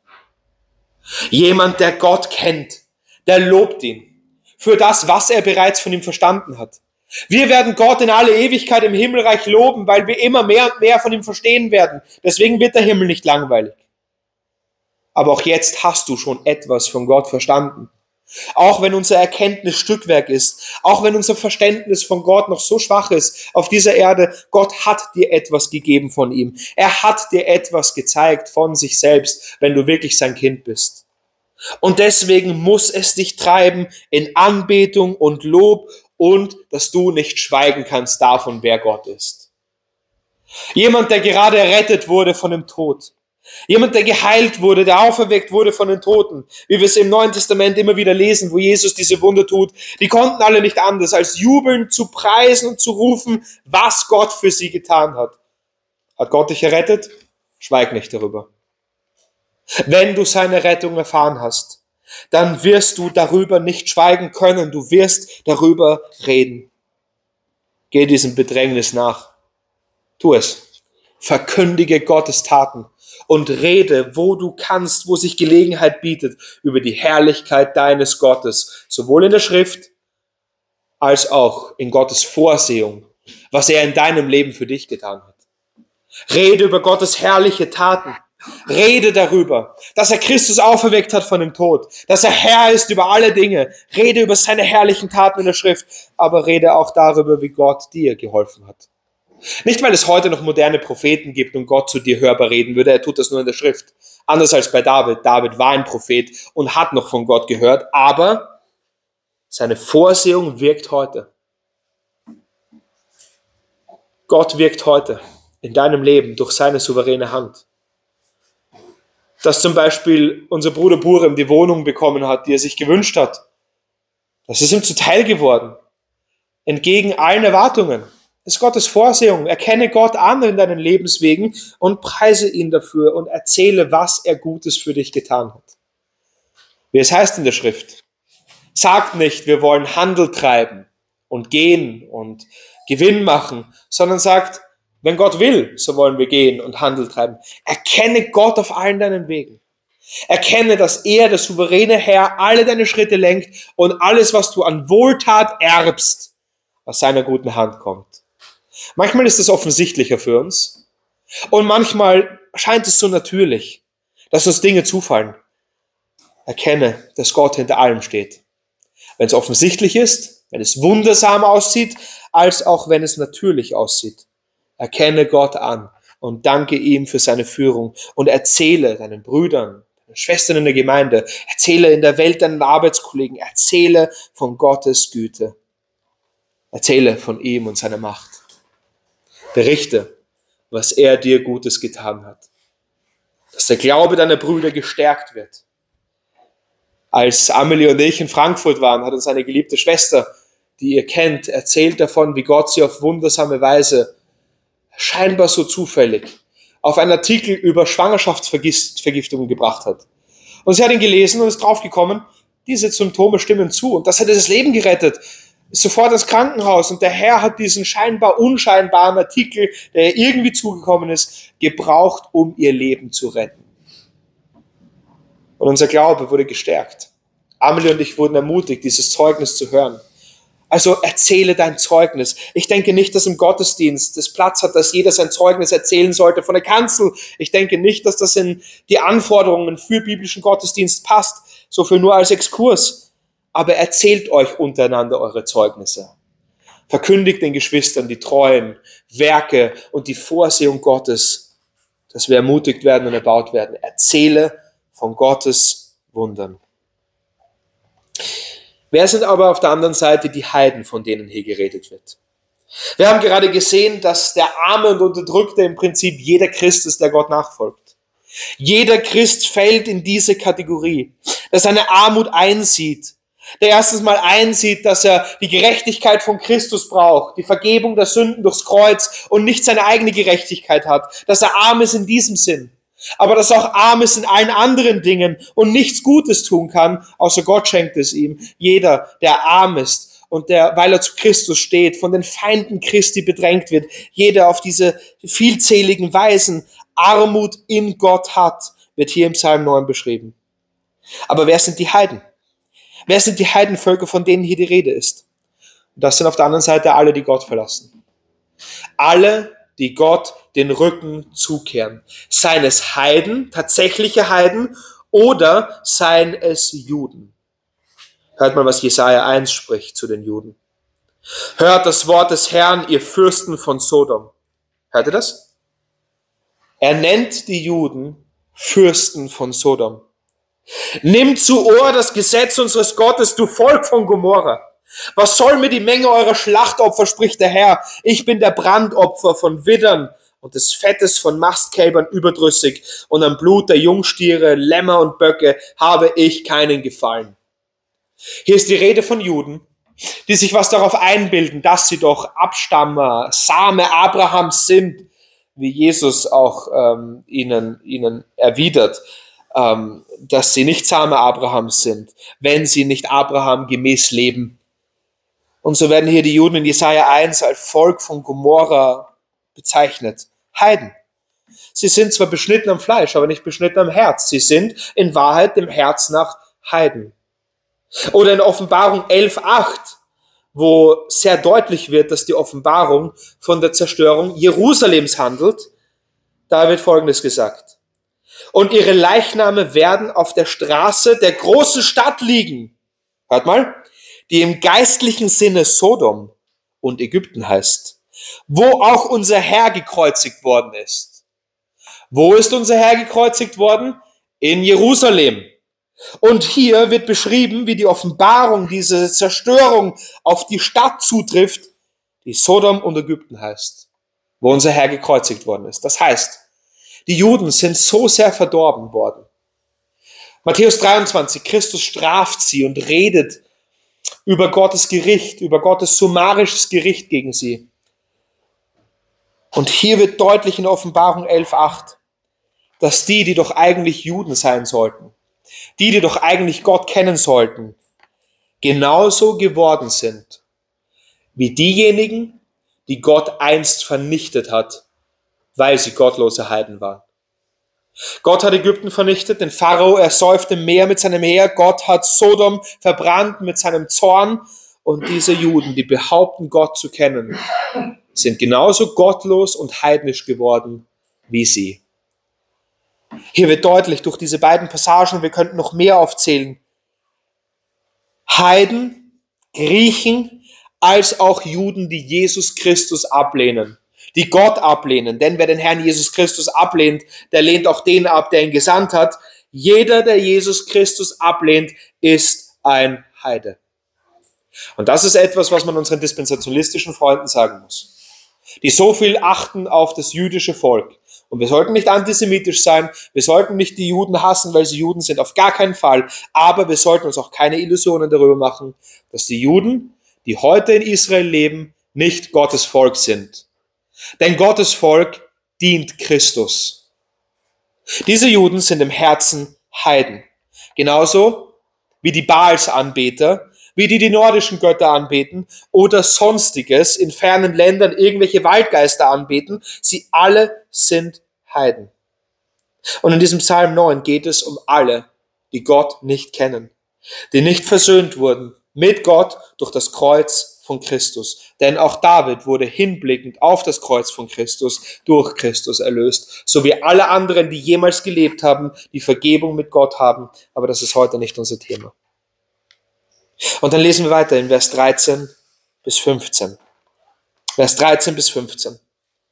Jemand, der Gott kennt, der lobt ihn für das, was er bereits von ihm verstanden hat. Wir werden Gott in alle Ewigkeit im Himmelreich loben, weil wir immer mehr und mehr von ihm verstehen werden. Deswegen wird der Himmel nicht langweilig. Aber auch jetzt hast du schon etwas von Gott verstanden. Auch wenn unser Erkenntnis Stückwerk ist, auch wenn unser Verständnis von Gott noch so schwach ist auf dieser Erde, Gott hat dir etwas gegeben von ihm. Er hat dir etwas gezeigt von sich selbst, wenn du wirklich sein Kind bist. Und deswegen muss es dich treiben in Anbetung und Lob und dass du nicht schweigen kannst davon, wer Gott ist. Jemand, der gerade errettet wurde von dem Tod. Jemand, der geheilt wurde, der auferweckt wurde von den Toten, wie wir es im Neuen Testament immer wieder lesen, wo Jesus diese Wunder tut, die konnten alle nicht anders, als jubeln, zu preisen und zu rufen, was Gott für sie getan hat. Hat Gott dich errettet? Schweig nicht darüber. Wenn du seine Rettung erfahren hast, dann wirst du darüber nicht schweigen können, du wirst darüber reden. Geh diesem Bedrängnis nach. Tu es. Verkündige Gottes Taten und rede, wo du kannst, wo sich Gelegenheit bietet, über die Herrlichkeit deines Gottes, sowohl in der Schrift als auch in Gottes Vorsehung, was er in deinem Leben für dich getan hat. Rede über Gottes herrliche Taten. Rede darüber, dass er Christus auferweckt hat von dem Tod, dass er Herr ist über alle Dinge. Rede über seine herrlichen Taten in der Schrift, aber rede auch darüber, wie Gott dir geholfen hat. Nicht, weil es heute noch moderne Propheten gibt und Gott zu dir hörbar reden würde, er tut das nur in der Schrift. Anders als bei David. David war ein Prophet und hat noch von Gott gehört, aber seine Vorsehung wirkt heute. Gott wirkt heute in deinem Leben durch seine souveräne Hand. Dass zum Beispiel unser Bruder Burem die Wohnung bekommen hat, die er sich gewünscht hat. Das ist ihm zuteil geworden. Entgegen allen Erwartungen. Das ist Gottes Vorsehung. Erkenne Gott an in deinen Lebenswegen und preise ihn dafür und erzähle, was er Gutes für dich getan hat. Wie es heißt in der Schrift. Sagt nicht, wir wollen Handel treiben und gehen und Gewinn machen, sondern sagt, wenn Gott will, so wollen wir gehen und Handel treiben. Erkenne Gott auf allen deinen Wegen. Erkenne, dass er, der souveräne Herr, alle deine Schritte lenkt und alles, was du an Wohltat erbst, aus seiner guten Hand kommt. Manchmal ist es offensichtlicher für uns und manchmal scheint es so natürlich, dass uns Dinge zufallen. Erkenne, dass Gott hinter allem steht. Wenn es offensichtlich ist, wenn es wundersam aussieht, als auch wenn es natürlich aussieht. Erkenne Gott an und danke ihm für seine Führung und erzähle deinen Brüdern, deinen Schwestern in der Gemeinde, erzähle in der Welt deinen Arbeitskollegen, erzähle von Gottes Güte. Erzähle von ihm und seiner Macht. Berichte, was er dir Gutes getan hat. Dass der Glaube deiner Brüder gestärkt wird. Als Amelie und ich in Frankfurt waren, hat uns eine geliebte Schwester, die ihr kennt, erzählt davon, wie Gott sie auf wundersame Weise, scheinbar so zufällig, auf einen Artikel über Schwangerschaftsvergiftung gebracht hat. Und sie hat ihn gelesen und ist draufgekommen, diese Symptome stimmen zu. Und das hat ihr das Leben gerettet. Ist sofort ins Krankenhaus und der Herr hat diesen scheinbar unscheinbaren Artikel, der ihr irgendwie zugekommen ist, gebraucht, um ihr Leben zu retten. Und unser Glaube wurde gestärkt. Amelie und ich wurden ermutigt, dieses Zeugnis zu hören. Also erzähle dein Zeugnis. Ich denke nicht, dass im Gottesdienst das Platz hat, dass jeder sein Zeugnis erzählen sollte von der Kanzel. Ich denke nicht, dass das in die Anforderungen für biblischen Gottesdienst passt. So viel nur als Exkurs. Aber erzählt euch untereinander eure Zeugnisse. Verkündigt den Geschwistern die treuen Werke und die Vorsehung Gottes, dass wir ermutigt werden und erbaut werden. Erzähle von Gottes Wundern. Wer sind aber auf der anderen Seite die Heiden, von denen hier geredet wird? Wir haben gerade gesehen, dass der Arme und Unterdrückte im Prinzip jeder Christ ist, der Gott nachfolgt. Jeder Christ fällt in diese Kategorie, der seine Armut einsieht, der erstens mal einsieht, dass er die Gerechtigkeit von Christus braucht, die Vergebung der Sünden durchs Kreuz und nicht seine eigene Gerechtigkeit hat, dass er arm ist in diesem Sinn, aber dass er auch arm ist in allen anderen Dingen und nichts Gutes tun kann, außer Gott schenkt es ihm. Jeder, der arm ist und der, weil er zu Christus steht, von den Feinden Christi bedrängt wird, jeder auf diese vielzähligen Weisen Armut in Gott hat, wird hier im Psalm neun beschrieben. Aber wer sind die Heiden? Wer sind die Heidenvölker, von denen hier die Rede ist? Und das sind auf der anderen Seite alle, die Gott verlassen. Alle, die Gott den Rücken zukehren. Seien es Heiden, tatsächliche Heiden, oder seien es Juden. Hört mal, was Jesaja eins spricht zu den Juden. Hört das Wort des Herrn, ihr Fürsten von Sodom. Hört ihr das? Er nennt die Juden Fürsten von Sodom. Nimm zu Ohr das Gesetz unseres Gottes, du Volk von Gomorra. Was soll mir die Menge eurer Schlachtopfer, spricht der Herr. Ich bin der Brandopfer von Widdern und des Fettes von Mastkälbern überdrüssig, und am Blut der Jungstiere, Lämmer und Böcke habe ich keinen Gefallen. Hier ist die Rede von Juden, die sich was darauf einbilden, dass sie doch Abstammer, Same Abrahams sind, wie Jesus auch ähm, ihnen, ihnen erwidert, ähm, dass sie nicht Same Abrahams sind, wenn sie nicht Abraham gemäß leben. Und so werden hier die Juden in Jesaja eins als Volk von Gomorra bezeichnet. Heiden. Sie sind zwar beschnitten am Fleisch, aber nicht beschnitten am Herz. Sie sind in Wahrheit dem Herz nach Heiden. Oder in Offenbarung elf acht, wo sehr deutlich wird, dass die Offenbarung von der Zerstörung Jerusalems handelt. Da wird Folgendes gesagt. Und ihre Leichname werden auf der Straße der großen Stadt liegen. Hört mal. Die im geistlichen Sinne Sodom und Ägypten heißt, wo auch unser Herr gekreuzigt worden ist. Wo ist unser Herr gekreuzigt worden? In Jerusalem. Und hier wird beschrieben, wie die Offenbarung, diese Zerstörung auf die Stadt zutrifft, die Sodom und Ägypten heißt, wo unser Herr gekreuzigt worden ist. Das heißt, die Juden sind so sehr verdorben worden. Matthäus dreiundzwanzig, Christus straft sie und redet über Gottes Gericht, über Gottes summarisches Gericht gegen sie. Und hier wird deutlich in Offenbarung elf acht, dass die, die doch eigentlich Juden sein sollten, die, die doch eigentlich Gott kennen sollten, genauso geworden sind wie diejenigen, die Gott einst vernichtet hat, weil sie gottlose Heiden waren. Gott hat Ägypten vernichtet, den Pharao ersäufte Meer mit seinem Heer, Gott hat Sodom verbrannt mit seinem Zorn, und diese Juden, die behaupten, Gott zu kennen, sind genauso gottlos und heidnisch geworden wie sie. Hier wird deutlich durch diese beiden Passagen, wir könnten noch mehr aufzählen, Heiden, Griechen, als auch Juden, die Jesus Christus ablehnen, die Gott ablehnen. Denn wer den Herrn Jesus Christus ablehnt, der lehnt auch den ab, der ihn gesandt hat. Jeder, der Jesus Christus ablehnt, ist ein Heide. Und das ist etwas, was man unseren dispensationalistischen Freunden sagen muss, die so viel achten auf das jüdische Volk. Und wir sollten nicht antisemitisch sein, wir sollten nicht die Juden hassen, weil sie Juden sind, auf gar keinen Fall. Aber wir sollten uns auch keine Illusionen darüber machen, dass die Juden, die heute in Israel leben, nicht Gottes Volk sind. Denn Gottes Volk dient Christus. Diese Juden sind im Herzen Heiden. Genauso wie die Baalsanbeter, wie die die nordischen Götter anbeten oder sonstiges in fernen Ländern irgendwelche Waldgeister anbeten. Sie alle sind Heiden. Und in diesem Psalm neun geht es um alle, die Gott nicht kennen, die nicht versöhnt wurden mit Gott durch das Kreuz von Christus. Denn auch David wurde hinblickend auf das Kreuz von Christus durch Christus erlöst, so wie alle anderen, die jemals gelebt haben, die Vergebung mit Gott haben. Aber das ist heute nicht unser Thema. Und dann lesen wir weiter in Vers dreizehn bis fünfzehn. Vers dreizehn bis fünfzehn.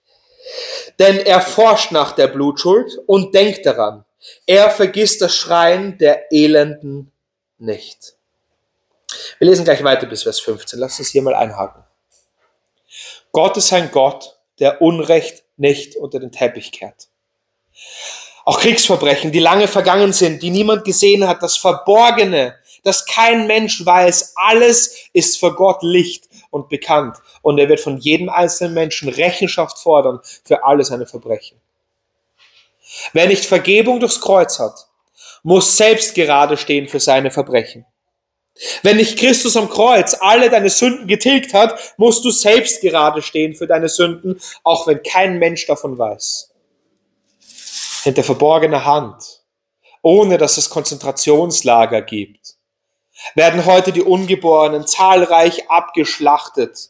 Denn er forscht nach der Blutschuld und denkt daran. Er vergisst das Schreien der Elenden nicht. Wir lesen gleich weiter bis Vers fünfzehn. Lasst uns hier mal einhaken. Gott ist ein Gott, der Unrecht nicht unter den Teppich kehrt. Auch Kriegsverbrechen, die lange vergangen sind, die niemand gesehen hat, das Verborgene, das kein Mensch weiß, alles ist für Gott Licht und bekannt. Und er wird von jedem einzelnen Menschen Rechenschaft fordern für alle seine Verbrechen. Wer nicht Vergebung durchs Kreuz hat, muss selbst gerade stehen für seine Verbrechen. Wenn nicht Christus am Kreuz alle deine Sünden getilgt hat, musst du selbst gerade stehen für deine Sünden, auch wenn kein Mensch davon weiß. Hinter verborgener Hand, ohne dass es Konzentrationslager gibt, werden heute die Ungeborenen zahlreich abgeschlachtet.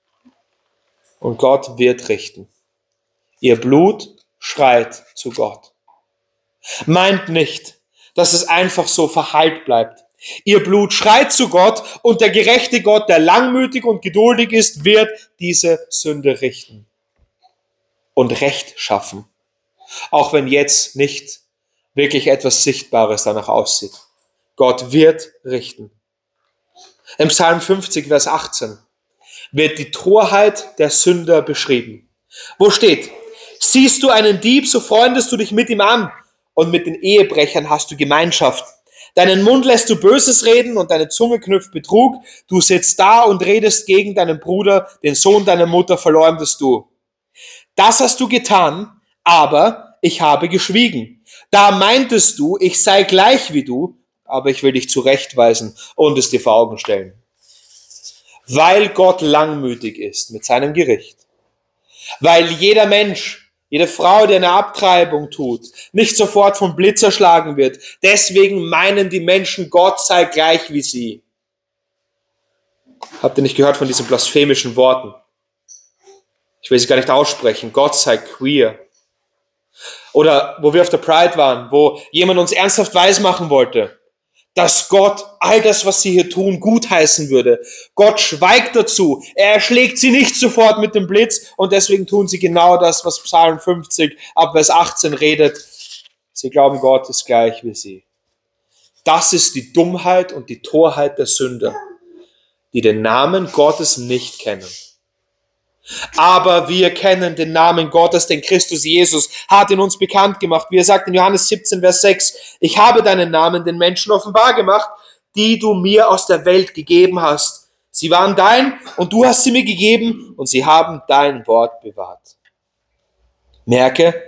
Und Gott wird richten. Ihr Blut schreit zu Gott. Meint nicht, dass es einfach so verhallt bleibt. Ihr Blut schreit zu Gott und der gerechte Gott, der langmütig und geduldig ist, wird diese Sünde richten und Recht schaffen. Auch wenn jetzt nicht wirklich etwas Sichtbares danach aussieht. Gott wird richten. Im Psalm fünfzig, Vers achtzehn wird die Torheit der Sünder beschrieben. Wo steht, siehst du einen Dieb, so freundest du dich mit ihm an und mit den Ehebrechern hast du Gemeinschaft. Deinen Mund lässt du Böses reden und deine Zunge knüpft Betrug. Du sitzt da und redest gegen deinen Bruder, den Sohn deiner Mutter verleumdest du. Das hast du getan, aber ich habe geschwiegen. Da meintest du, ich sei gleich wie du, aber ich will dich zurechtweisen und es dir vor Augen stellen. Weil Gott langmütig ist mit seinem Gericht. Weil jeder Mensch, jede Frau, die eine Abtreibung tut, nicht sofort vom Blitz erschlagen wird. Deswegen meinen die Menschen, Gott sei gleich wie sie. Habt ihr nicht gehört von diesen blasphemischen Worten? Ich will sie gar nicht aussprechen. Gott sei queer. Oder wo wir auf der Pride waren, wo jemand uns ernsthaft weismachen wollte, dass Gott all das, was sie hier tun, gutheißen würde. Gott schweigt dazu. Er erschlägt sie nicht sofort mit dem Blitz und deswegen tun sie genau das, was Psalm fünfzig ab Vers achtzehn redet. Sie glauben, Gott ist gleich wie sie. Das ist die Dummheit und die Torheit der Sünder, die den Namen Gottes nicht kennen. Aber wir kennen den Namen Gottes, den Christus Jesus hat ihn uns bekannt gemacht. Wie er sagt in Johannes siebzehn, Vers sechs, ich habe deinen Namen den Menschen offenbar gemacht, die du mir aus der Welt gegeben hast. Sie waren dein und du hast sie mir gegeben und sie haben dein Wort bewahrt. Merke,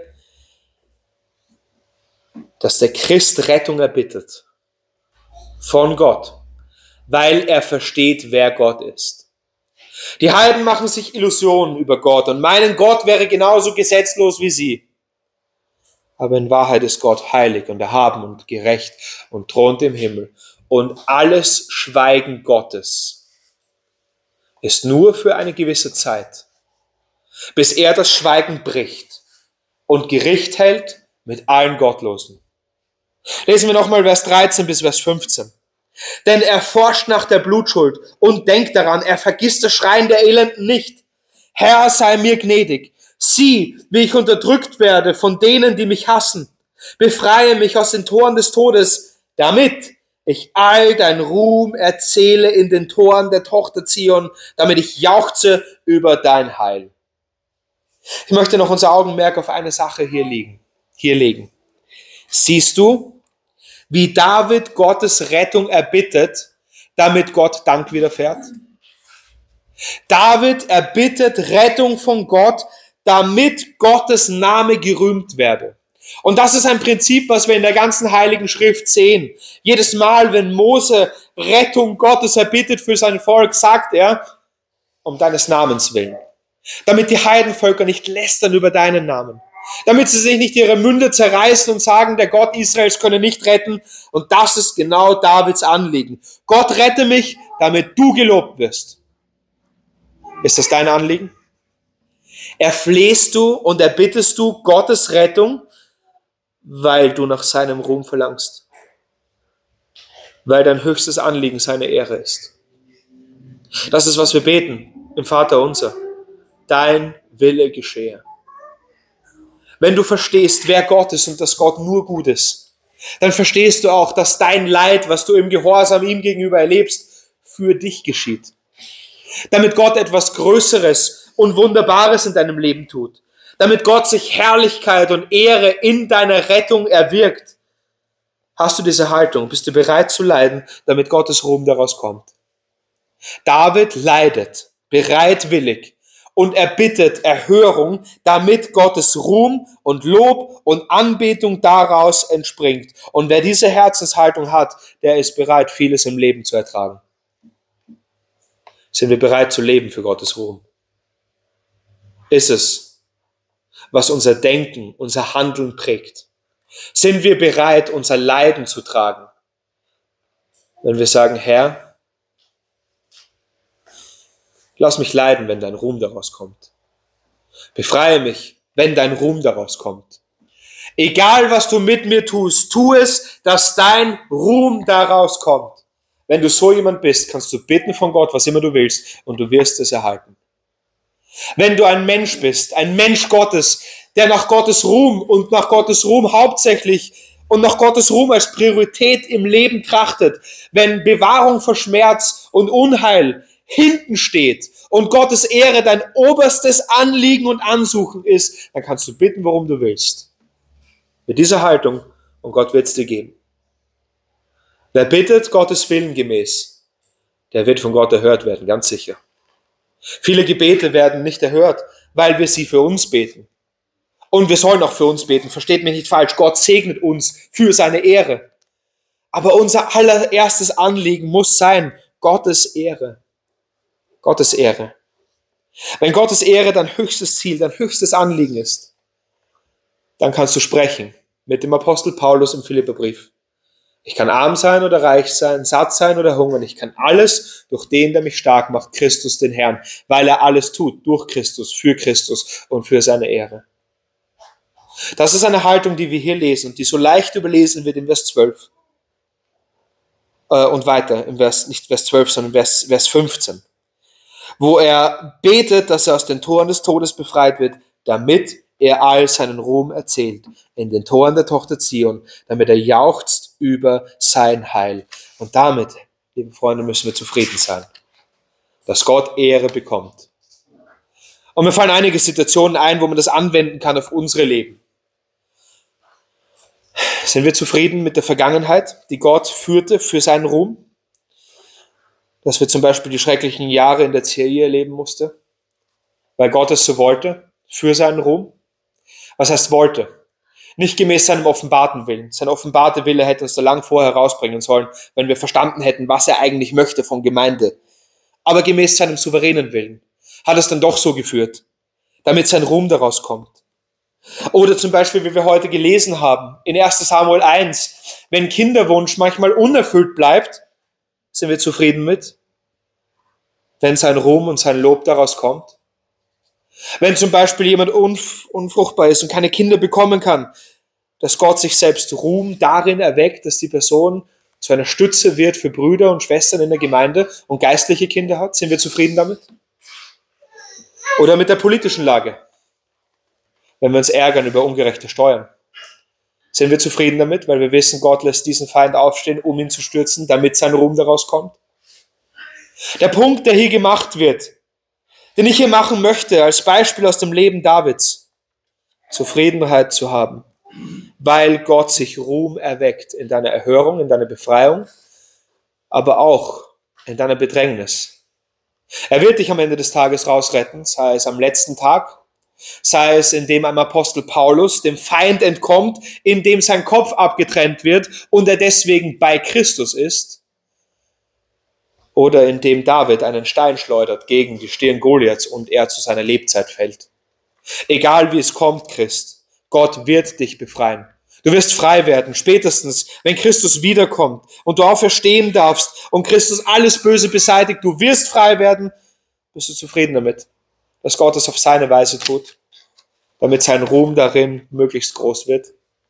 dass der Christ Rettung erbittet von Gott, weil er versteht, wer Gott ist. Die Heiden machen sich Illusionen über Gott und meinen, Gott wäre genauso gesetzlos wie sie. Aber in Wahrheit ist Gott heilig und erhaben und gerecht und thront im Himmel. Und alles Schweigen Gottes ist nur für eine gewisse Zeit, bis er das Schweigen bricht und Gericht hält mit allen Gottlosen. Lesen wir nochmal Vers dreizehn bis Vers fünfzehn. Denn er forscht nach der Blutschuld und denkt daran, er vergisst das Schreien der Elenden nicht. Herr, sei mir gnädig. Sieh, wie ich unterdrückt werde von denen, die mich hassen. Befreie mich aus den Toren des Todes, damit ich all dein Ruhm erzähle in den Toren der Tochter Zion, damit ich jauchze über dein Heil. Ich möchte noch unser Augenmerk auf eine Sache hier legen. Hier legen. Siehst du, wie David Gottes Rettung erbittet, damit Gott Dank widerfährt? David erbittet Rettung von Gott, damit Gottes Name gerühmt werde. Und das ist ein Prinzip, was wir in der ganzen Heiligen Schrift sehen. Jedes Mal, wenn Mose Rettung Gottes erbittet für sein Volk, sagt er, um deines Namens willen. Damit die Heidenvölker nicht lästern über deinen Namen. Damit sie sich nicht ihre Münder zerreißen und sagen, der Gott Israels könne nicht retten. Und das ist genau Davids Anliegen. Gott rette mich, damit du gelobt wirst. Ist das dein Anliegen? Erflehst du und erbittest du Gottes Rettung, weil du nach seinem Ruhm verlangst? Weil dein höchstes Anliegen seine Ehre ist. Das ist, was wir beten im Vater unser. Dein Wille geschehe. Wenn du verstehst, wer Gott ist und dass Gott nur gut ist, dann verstehst du auch, dass dein Leid, was du im Gehorsam ihm gegenüber erlebst, für dich geschieht. Damit Gott etwas Größeres und Wunderbares in deinem Leben tut. Damit Gott sich Herrlichkeit und Ehre in deiner Rettung erwirkt. Hast du diese Haltung? Bist du bereit zu leiden, damit Gottes Ruhm daraus kommt? David leidet bereitwillig und erbittet Erhörung, damit Gottes Ruhm und Lob und Anbetung daraus entspringt. Und wer diese Herzenshaltung hat, der ist bereit, vieles im Leben zu ertragen. Sind wir bereit zu leben für Gottes Ruhm? Ist es, was unser Denken, unser Handeln prägt? Sind wir bereit, unser Leiden zu tragen? Wenn wir sagen, Herr, lass mich leiden, wenn dein Ruhm daraus kommt. Befreie mich, wenn dein Ruhm daraus kommt. Egal, was du mit mir tust, tu es, dass dein Ruhm daraus kommt. Wenn du so jemand bist, kannst du bitten von Gott, was immer du willst, und du wirst es erhalten. Wenn du ein Mensch bist, ein Mensch Gottes, der nach Gottes Ruhm und nach Gottes Ruhm hauptsächlich und nach Gottes Ruhm als Priorität im Leben trachtet, wenn Bewahrung vor Schmerz und Unheil hinten steht und Gottes Ehre dein oberstes Anliegen und Ansuchen ist, dann kannst du bitten, worum du willst. Mit dieser Haltung, und Gott wird es dir geben. Wer bittet Gottes Willen gemäß, der wird von Gott erhört werden, ganz sicher. Viele Gebete werden nicht erhört, weil wir sie für uns beten. Und wir sollen auch für uns beten, versteht mich nicht falsch, Gott segnet uns für seine Ehre. Aber unser allererstes Anliegen muss sein, Gottes Ehre. Gottes Ehre. Wenn Gottes Ehre dein höchstes Ziel, dein höchstes Anliegen ist, dann kannst du sprechen mit dem Apostel Paulus im Philipperbrief. Ich kann arm sein oder reich sein, satt sein oder hungern. Ich kann alles durch den, der mich stark macht, Christus den Herrn, weil er alles tut, durch Christus, für Christus und für seine Ehre. Das ist eine Haltung, die wir hier lesen und die so leicht überlesen wird in Vers zwölf. Äh, und weiter, im Vers, nicht Vers zwölf, sondern Vers, Vers fünfzehn. Wo er betet, dass er aus den Toren des Todes befreit wird, damit er all seinen Ruhm erzählt in den Toren der Tochter Zion, damit er jauchzt über sein Heil. Und damit, liebe Freunde, müssen wir zufrieden sein, dass Gott Ehre bekommt. Und mir fallen einige Situationen ein, wo man das anwenden kann auf unsere Leben. Sind wir zufrieden mit der Vergangenheit, die Gott führte für seinen Ruhm? Dass wir zum Beispiel die schrecklichen Jahre in der C I erleben mussten, weil Gott es so wollte, für seinen Ruhm? Was heißt wollte? Nicht gemäß seinem offenbarten Willen. Sein offenbarte Wille hätte uns da lang vorher rausbringen sollen, wenn wir verstanden hätten, was er eigentlich möchte von Gemeinde. Aber gemäß seinem souveränen Willen hat es dann doch so geführt, damit sein Ruhm daraus kommt. Oder zum Beispiel, wie wir heute gelesen haben, in erster Samuel eins, wenn Kinderwunsch manchmal unerfüllt bleibt, sind wir zufrieden mit, wenn sein Ruhm und sein Lob daraus kommt. Wenn zum Beispiel jemand unf- unfruchtbar ist und keine Kinder bekommen kann, dass Gott sich selbst Ruhm darin erweckt, dass die Person zu einer Stütze wird für Brüder und Schwestern in der Gemeinde und geistliche Kinder hat, sind wir zufrieden damit? Oder mit der politischen Lage, wenn wir uns ärgern über ungerechte Steuern. Sind wir zufrieden damit, weil wir wissen, Gott lässt diesen Feind aufstehen, um ihn zu stürzen, damit sein Ruhm daraus kommt? Der Punkt, der hier gemacht wird, den ich hier machen möchte, als Beispiel aus dem Leben Davids, Zufriedenheit zu haben, weil Gott sich Ruhm erweckt in deiner Erhörung, in deiner Befreiung, aber auch in deiner Bedrängnis. Er wird dich am Ende des Tages rausretten, sei es am letzten Tag, sei es, indem ein Apostel Paulus dem Feind entkommt, indem sein Kopf abgetrennt wird und er deswegen bei Christus ist, oder indem David einen Stein schleudert gegen die Stirn Goliaths und er zu seiner Lebzeit fällt. Egal wie es kommt, Christ, Gott wird dich befreien. Du wirst frei werden, spätestens, wenn Christus wiederkommt und du auferstehen darfst und Christus alles Böse beseitigt. Du wirst frei werden Bist du zufrieden damit, dass Gott es auf seine Weise tut, damit sein Ruhm darin möglichst groß wird?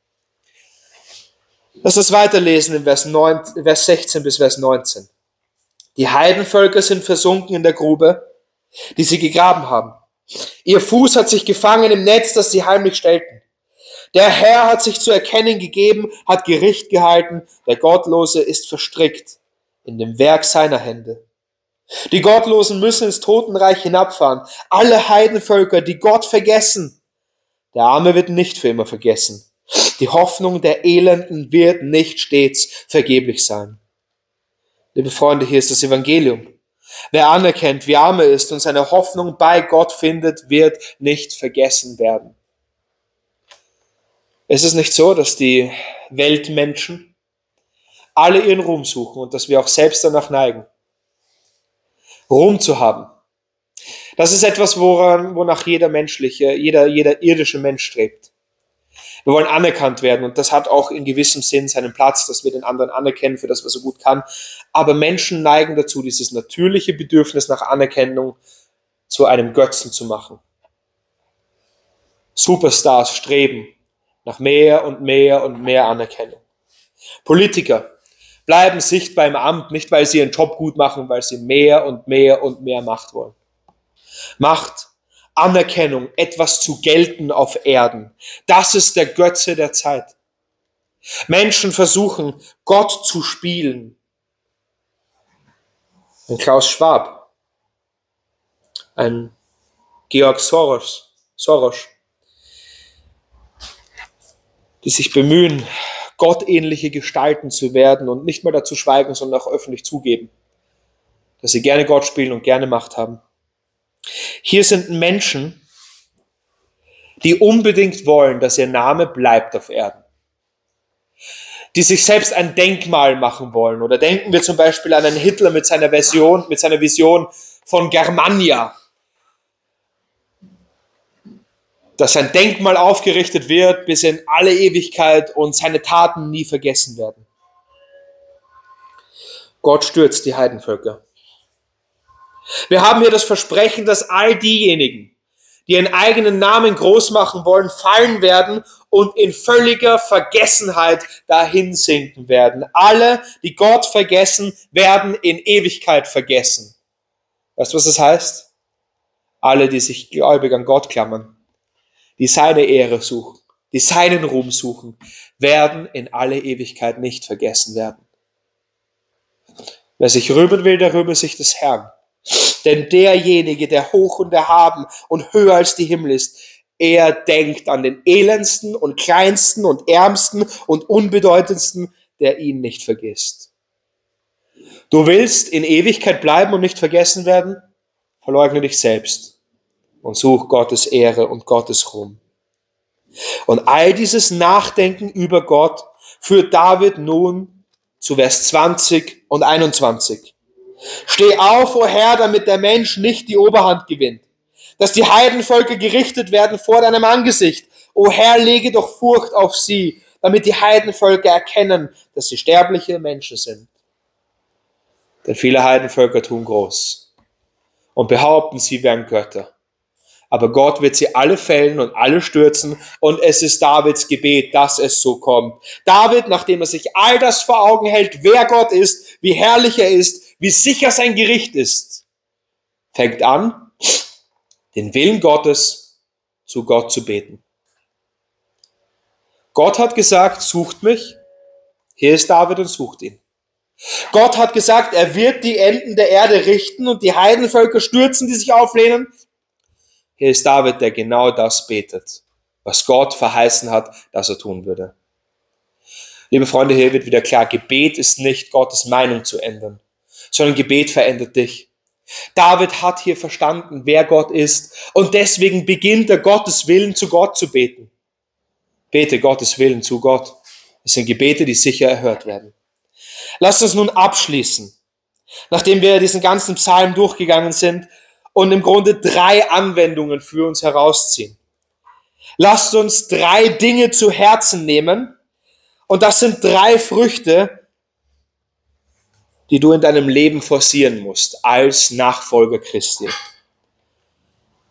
Lass uns weiterlesen in Vers, neun, Vers sechzehn bis Vers neunzehn. Die Heidenvölker sind versunken in der Grube, die sie gegraben haben. Ihr Fuß hat sich gefangen im Netz, das sie heimlich stellten. Der Herr hat sich zu erkennen gegeben, hat Gericht gehalten. Der Gottlose ist verstrickt in dem Werk seiner Hände. Die Gottlosen müssen ins Totenreich hinabfahren. Alle Heidenvölker, die Gott vergessen. Der Arme wird nicht für immer vergessen. Die Hoffnung der Elenden wird nicht stets vergeblich sein. Liebe Freunde, hier ist das Evangelium. Wer anerkennt, wie arm er ist und seine Hoffnung bei Gott findet, wird nicht vergessen werden. Es ist nicht so, dass die Weltmenschen alle ihren Ruhm suchen und dass wir auch selbst danach neigen, Ruhm zu haben. Das ist etwas, woran, wonach jeder menschliche, jeder, jeder irdische Mensch strebt. Wir wollen anerkannt werden und das hat auch in gewissem Sinn seinen Platz, dass wir den anderen anerkennen für das, was er gut kann. Aber Menschen neigen dazu, dieses natürliche Bedürfnis nach Anerkennung zu einem Götzen zu machen. Superstars streben nach mehr und mehr und mehr Anerkennung. Politiker bleiben sichtbar im Amt, nicht weil sie ihren Job gut machen, weil sie mehr und mehr und mehr Macht wollen. Macht, Anerkennung, etwas zu gelten auf Erden. Das ist der Götze der Zeit. Menschen versuchen, Gott zu spielen. Ein Klaus Schwab, ein Georg Soros, Soros, die sich bemühen, gottähnliche Gestalten zu werden und nicht mal dazu schweigen, sondern auch öffentlich zugeben, dass sie gerne Gott spielen und gerne Macht haben. Hier sind Menschen, die unbedingt wollen, dass ihr Name bleibt auf Erden. Die sich selbst ein Denkmal machen wollen. Oder denken wir zum Beispiel an einen Hitler mit seiner Version, mit seiner Vision von Germania. Dass ein Denkmal aufgerichtet wird bis in alle Ewigkeit und seine Taten nie vergessen werden. Gott stürzt die Heidenvölker. Wir haben hier das Versprechen, dass all diejenigen, die ihren eigenen Namen groß machen wollen, fallen werden und in völliger Vergessenheit dahin sinken werden. Alle, die Gott vergessen, werden in Ewigkeit vergessen. Weißt du, was das heißt? Alle, die sich gläubig an Gott klammern, die seine Ehre suchen, die seinen Ruhm suchen, werden in alle Ewigkeit nicht vergessen werden. Wer sich rühmen will, der rühme sich des Herrn. Denn derjenige, der hoch und erhaben und höher als die Himmel ist, er denkt an den elendsten und kleinsten und ärmsten und unbedeutendsten, der ihn nicht vergisst. Du willst in Ewigkeit bleiben und nicht vergessen werden? Verleugne dich selbst und such Gottes Ehre und Gottes Ruhm. Und all dieses Nachdenken über Gott führt David nun zu Vers zwanzig und einundzwanzig. Steh auf, o Herr, damit der Mensch nicht die Oberhand gewinnt, dass die Heidenvölker gerichtet werden vor deinem Angesicht. O Herr, lege doch Furcht auf sie, damit die Heidenvölker erkennen, dass sie sterbliche Menschen sind. Denn viele Heidenvölker tun groß und behaupten, sie wären Götter. Aber Gott wird sie alle fällen und alle stürzen und es ist Davids Gebet, dass es so kommt. David, nachdem er sich all das vor Augen hält, wer Gott ist, wie herrlich er ist, wie sicher sein Gericht ist, fängt an, den Willen Gottes zu Gott zu beten. Gott hat gesagt, sucht mich. Hier ist David und sucht ihn. Gott hat gesagt, er wird die Enden der Erde richten und die Heidenvölker stürzen, die sich auflehnen. Hier ist David, der genau das betet, was Gott verheißen hat, dass er tun würde. Liebe Freunde, hier wird wieder klar, Gebet ist nicht Gottes Meinung zu ändern, sondern Gebet verändert dich. David hat hier verstanden, wer Gott ist und deswegen beginnt er Gottes Willen zu Gott zu beten. Bete Gottes Willen zu Gott. Das sind Gebete, die sicher erhört werden. Lasst uns nun abschließen, nachdem wir diesen ganzen Psalm durchgegangen sind und im Grunde drei Anwendungen für uns herausziehen. Lasst uns drei Dinge zu Herzen nehmen und das sind drei Früchte, die du in deinem Leben forcieren musst als Nachfolger Christi.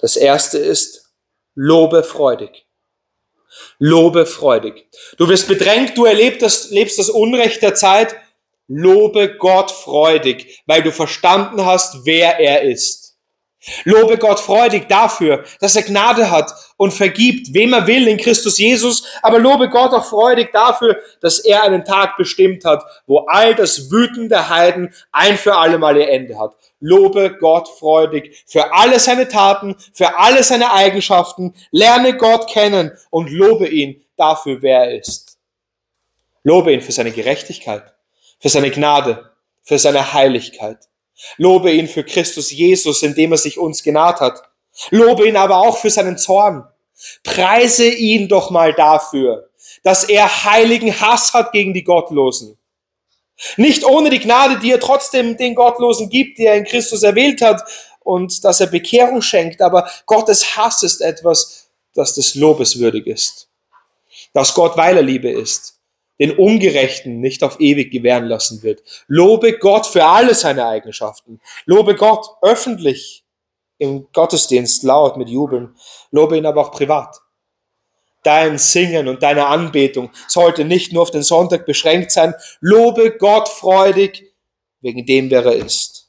Das erste ist, lobe freudig. Lobe freudig. Du wirst bedrängt, du erlebst das, lebst das Unrecht der Zeit. Lobe Gott freudig, weil du verstanden hast, wer er ist. Lobe Gott freudig dafür, dass er Gnade hat und vergibt, wem er will in Christus Jesus. Aber lobe Gott auch freudig dafür, dass er einen Tag bestimmt hat, wo all das Wüten der Heiden ein für alle Mal ihr Ende hat. Lobe Gott freudig für alle seine Taten, für alle seine Eigenschaften. Lerne Gott kennen und lobe ihn dafür, wer er ist. Lobe ihn für seine Gerechtigkeit, für seine Gnade, für seine Heiligkeit. Lobe ihn für Christus Jesus, indem er sich uns genaht hat. Lobe ihn aber auch für seinen Zorn. Preise ihn doch mal dafür, dass er heiligen Hass hat gegen die Gottlosen. Nicht ohne die Gnade, die er trotzdem den Gottlosen gibt, die er in Christus erwählt hat und dass er Bekehrung schenkt. Aber Gottes Hass ist etwas, das des Lobes würdig ist. Dass Gott, weil er Liebe ist, den Ungerechten nicht auf ewig gewähren lassen wird. Lobe Gott für alle seine Eigenschaften. Lobe Gott öffentlich im Gottesdienst laut mit Jubeln. Lobe ihn aber auch privat. Dein Singen und deine Anbetung sollte nicht nur auf den Sonntag beschränkt sein. Lobe Gott freudig wegen dem, wer er ist.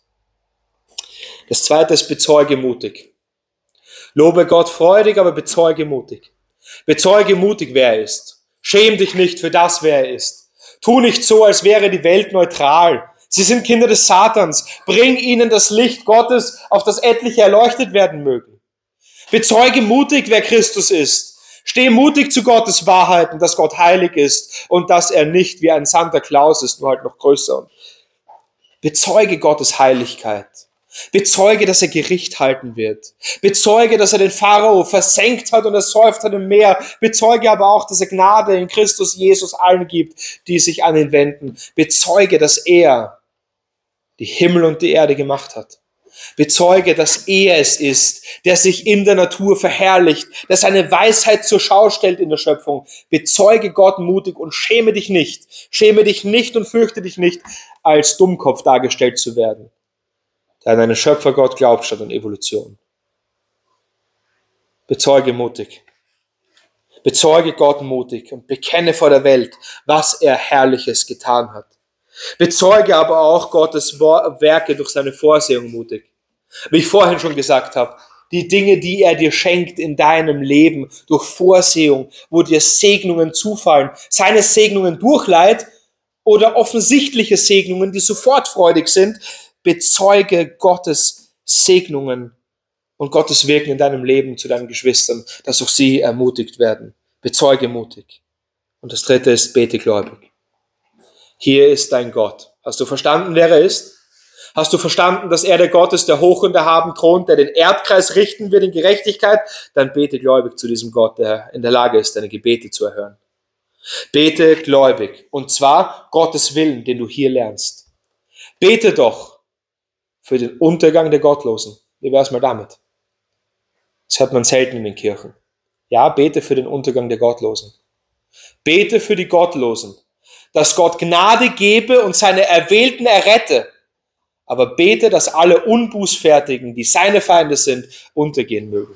Das zweite ist, bezeuge mutig. Lobe Gott freudig, aber bezeuge mutig. Bezeuge mutig, wer er ist. Schäm dich nicht für das, wer er ist. Tu nicht so, als wäre die Welt neutral. Sie sind Kinder des Satans. Bring ihnen das Licht Gottes, auf das etliche erleuchtet werden mögen. Bezeuge mutig, wer Christus ist. Steh mutig zu Gottes Wahrheiten, dass Gott heilig ist und dass er nicht wie ein Santa Claus ist, nur halt noch größer. Bezeuge Gottes Heiligkeit. Bezeuge, dass er Gericht halten wird. Bezeuge, dass er den Pharao versenkt hat und er säuft hat im Meer. Bezeuge aber auch, dass er Gnade in Christus Jesus allen gibt, die sich an ihn wenden. Bezeuge, dass er die Himmel und die Erde gemacht hat. Bezeuge, dass er es ist, der sich in der Natur verherrlicht, der seine Weisheit zur Schau stellt in der Schöpfung. Bezeuge Gott mutig und schäme dich nicht. Schäme dich nicht und fürchte dich nicht, als Dummkopf dargestellt zu werden, der an einen Schöpfergott glaubt statt an Evolution. Bezeuge mutig. Bezeuge Gott mutig und bekenne vor der Welt, was er Herrliches getan hat. Bezeuge aber auch Gottes Werke durch seine Vorsehung mutig. Wie ich vorhin schon gesagt habe, die Dinge, die er dir schenkt in deinem Leben durch Vorsehung, wo dir Segnungen zufallen, seine Segnungen durch Leid oder offensichtliche Segnungen, die sofort freudig sind, bezeuge Gottes Segnungen und Gottes Wirken in deinem Leben zu deinen Geschwistern, dass auch sie ermutigt werden. Bezeuge mutig. Und das dritte ist, bete gläubig. Hier ist dein Gott. Hast du verstanden, wer er ist? Hast du verstanden, dass er der Gott ist, der hoch und erhaben thront, der den Erdkreis richten wird in Gerechtigkeit? Dann bete gläubig zu diesem Gott, der in der Lage ist, deine Gebete zu erhören. Bete gläubig. Und zwar Gottes Willen, den du hier lernst. Bete doch für den Untergang der Gottlosen. Wie wär's mal damit? Das hört man selten in den Kirchen. Ja, bete für den Untergang der Gottlosen. Bete für die Gottlosen, dass Gott Gnade gebe und seine Erwählten errette. Aber bete, dass alle Unbußfertigen, die seine Feinde sind, untergehen mögen.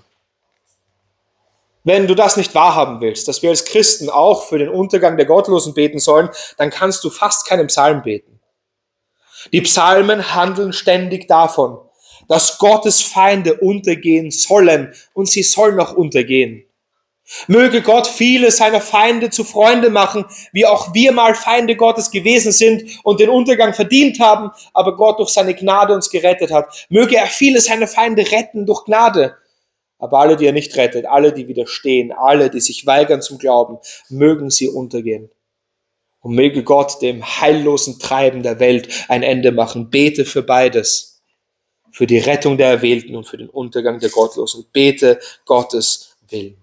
Wenn du das nicht wahrhaben willst, dass wir als Christen auch für den Untergang der Gottlosen beten sollen, dann kannst du fast keinen Psalm beten. Die Psalmen handeln ständig davon, dass Gottes Feinde untergehen sollen und sie sollen auch untergehen. Möge Gott viele seiner Feinde zu Freunde machen, wie auch wir mal Feinde Gottes gewesen sind und den Untergang verdient haben, aber Gott durch seine Gnade uns gerettet hat. Möge er viele seiner Feinde retten durch Gnade. Aber alle, die er nicht rettet, alle, die widerstehen, alle, die sich weigern zum Glauben, mögen sie untergehen. Und möge Gott dem heillosen Treiben der Welt ein Ende machen. Bete für beides. Für die Rettung der Erwählten und für den Untergang der Gottlosen. Bete Gottes Willen.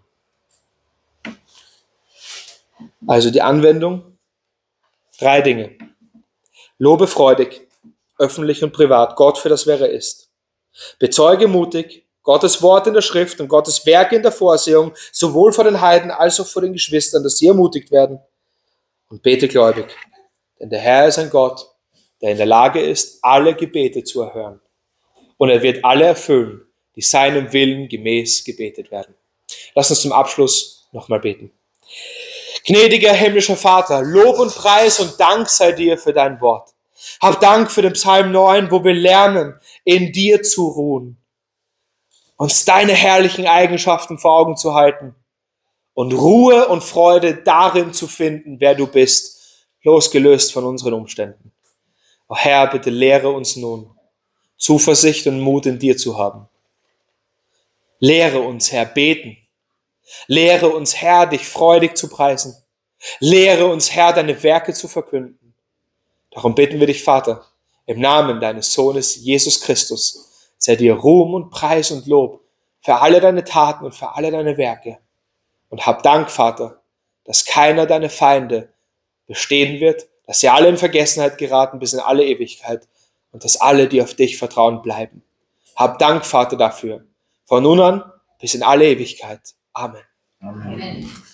Also die Anwendung, drei Dinge. Lobe freudig, öffentlich und privat, Gott für das, wer er ist. Bezeuge mutig, Gottes Wort in der Schrift und Gottes Werke in der Vorsehung, sowohl vor den Heiden als auch vor den Geschwistern, dass sie ermutigt werden. Und bete gläubig, denn der Herr ist ein Gott, der in der Lage ist, alle Gebete zu erhören. Und er wird alle erfüllen, die seinem Willen gemäß gebetet werden. Lass uns zum Abschluss nochmal beten. Gnädiger himmlischer Vater, Lob und Preis und Dank sei dir für dein Wort. Hab Dank für den Psalm neun, wo wir lernen, in dir zu ruhen, uns deine herrlichen Eigenschaften vor Augen zu halten und Ruhe und Freude darin zu finden, wer du bist, losgelöst von unseren Umständen. O Herr, bitte lehre uns nun, Zuversicht und Mut in dir zu haben. Lehre uns, Herr, beten. Lehre uns, Herr, dich freudig zu preisen. Lehre uns, Herr, deine Werke zu verkünden. Darum bitten wir dich, Vater, im Namen deines Sohnes Jesus Christus, sei dir Ruhm und Preis und Lob für alle deine Taten und für alle deine Werke. Und hab Dank, Vater, dass keiner deiner Feinde bestehen wird, dass sie alle in Vergessenheit geraten bis in alle Ewigkeit und dass alle, die auf dich vertrauen, bleiben. Hab Dank, Vater, dafür, von nun an bis in alle Ewigkeit. Amen. Amen.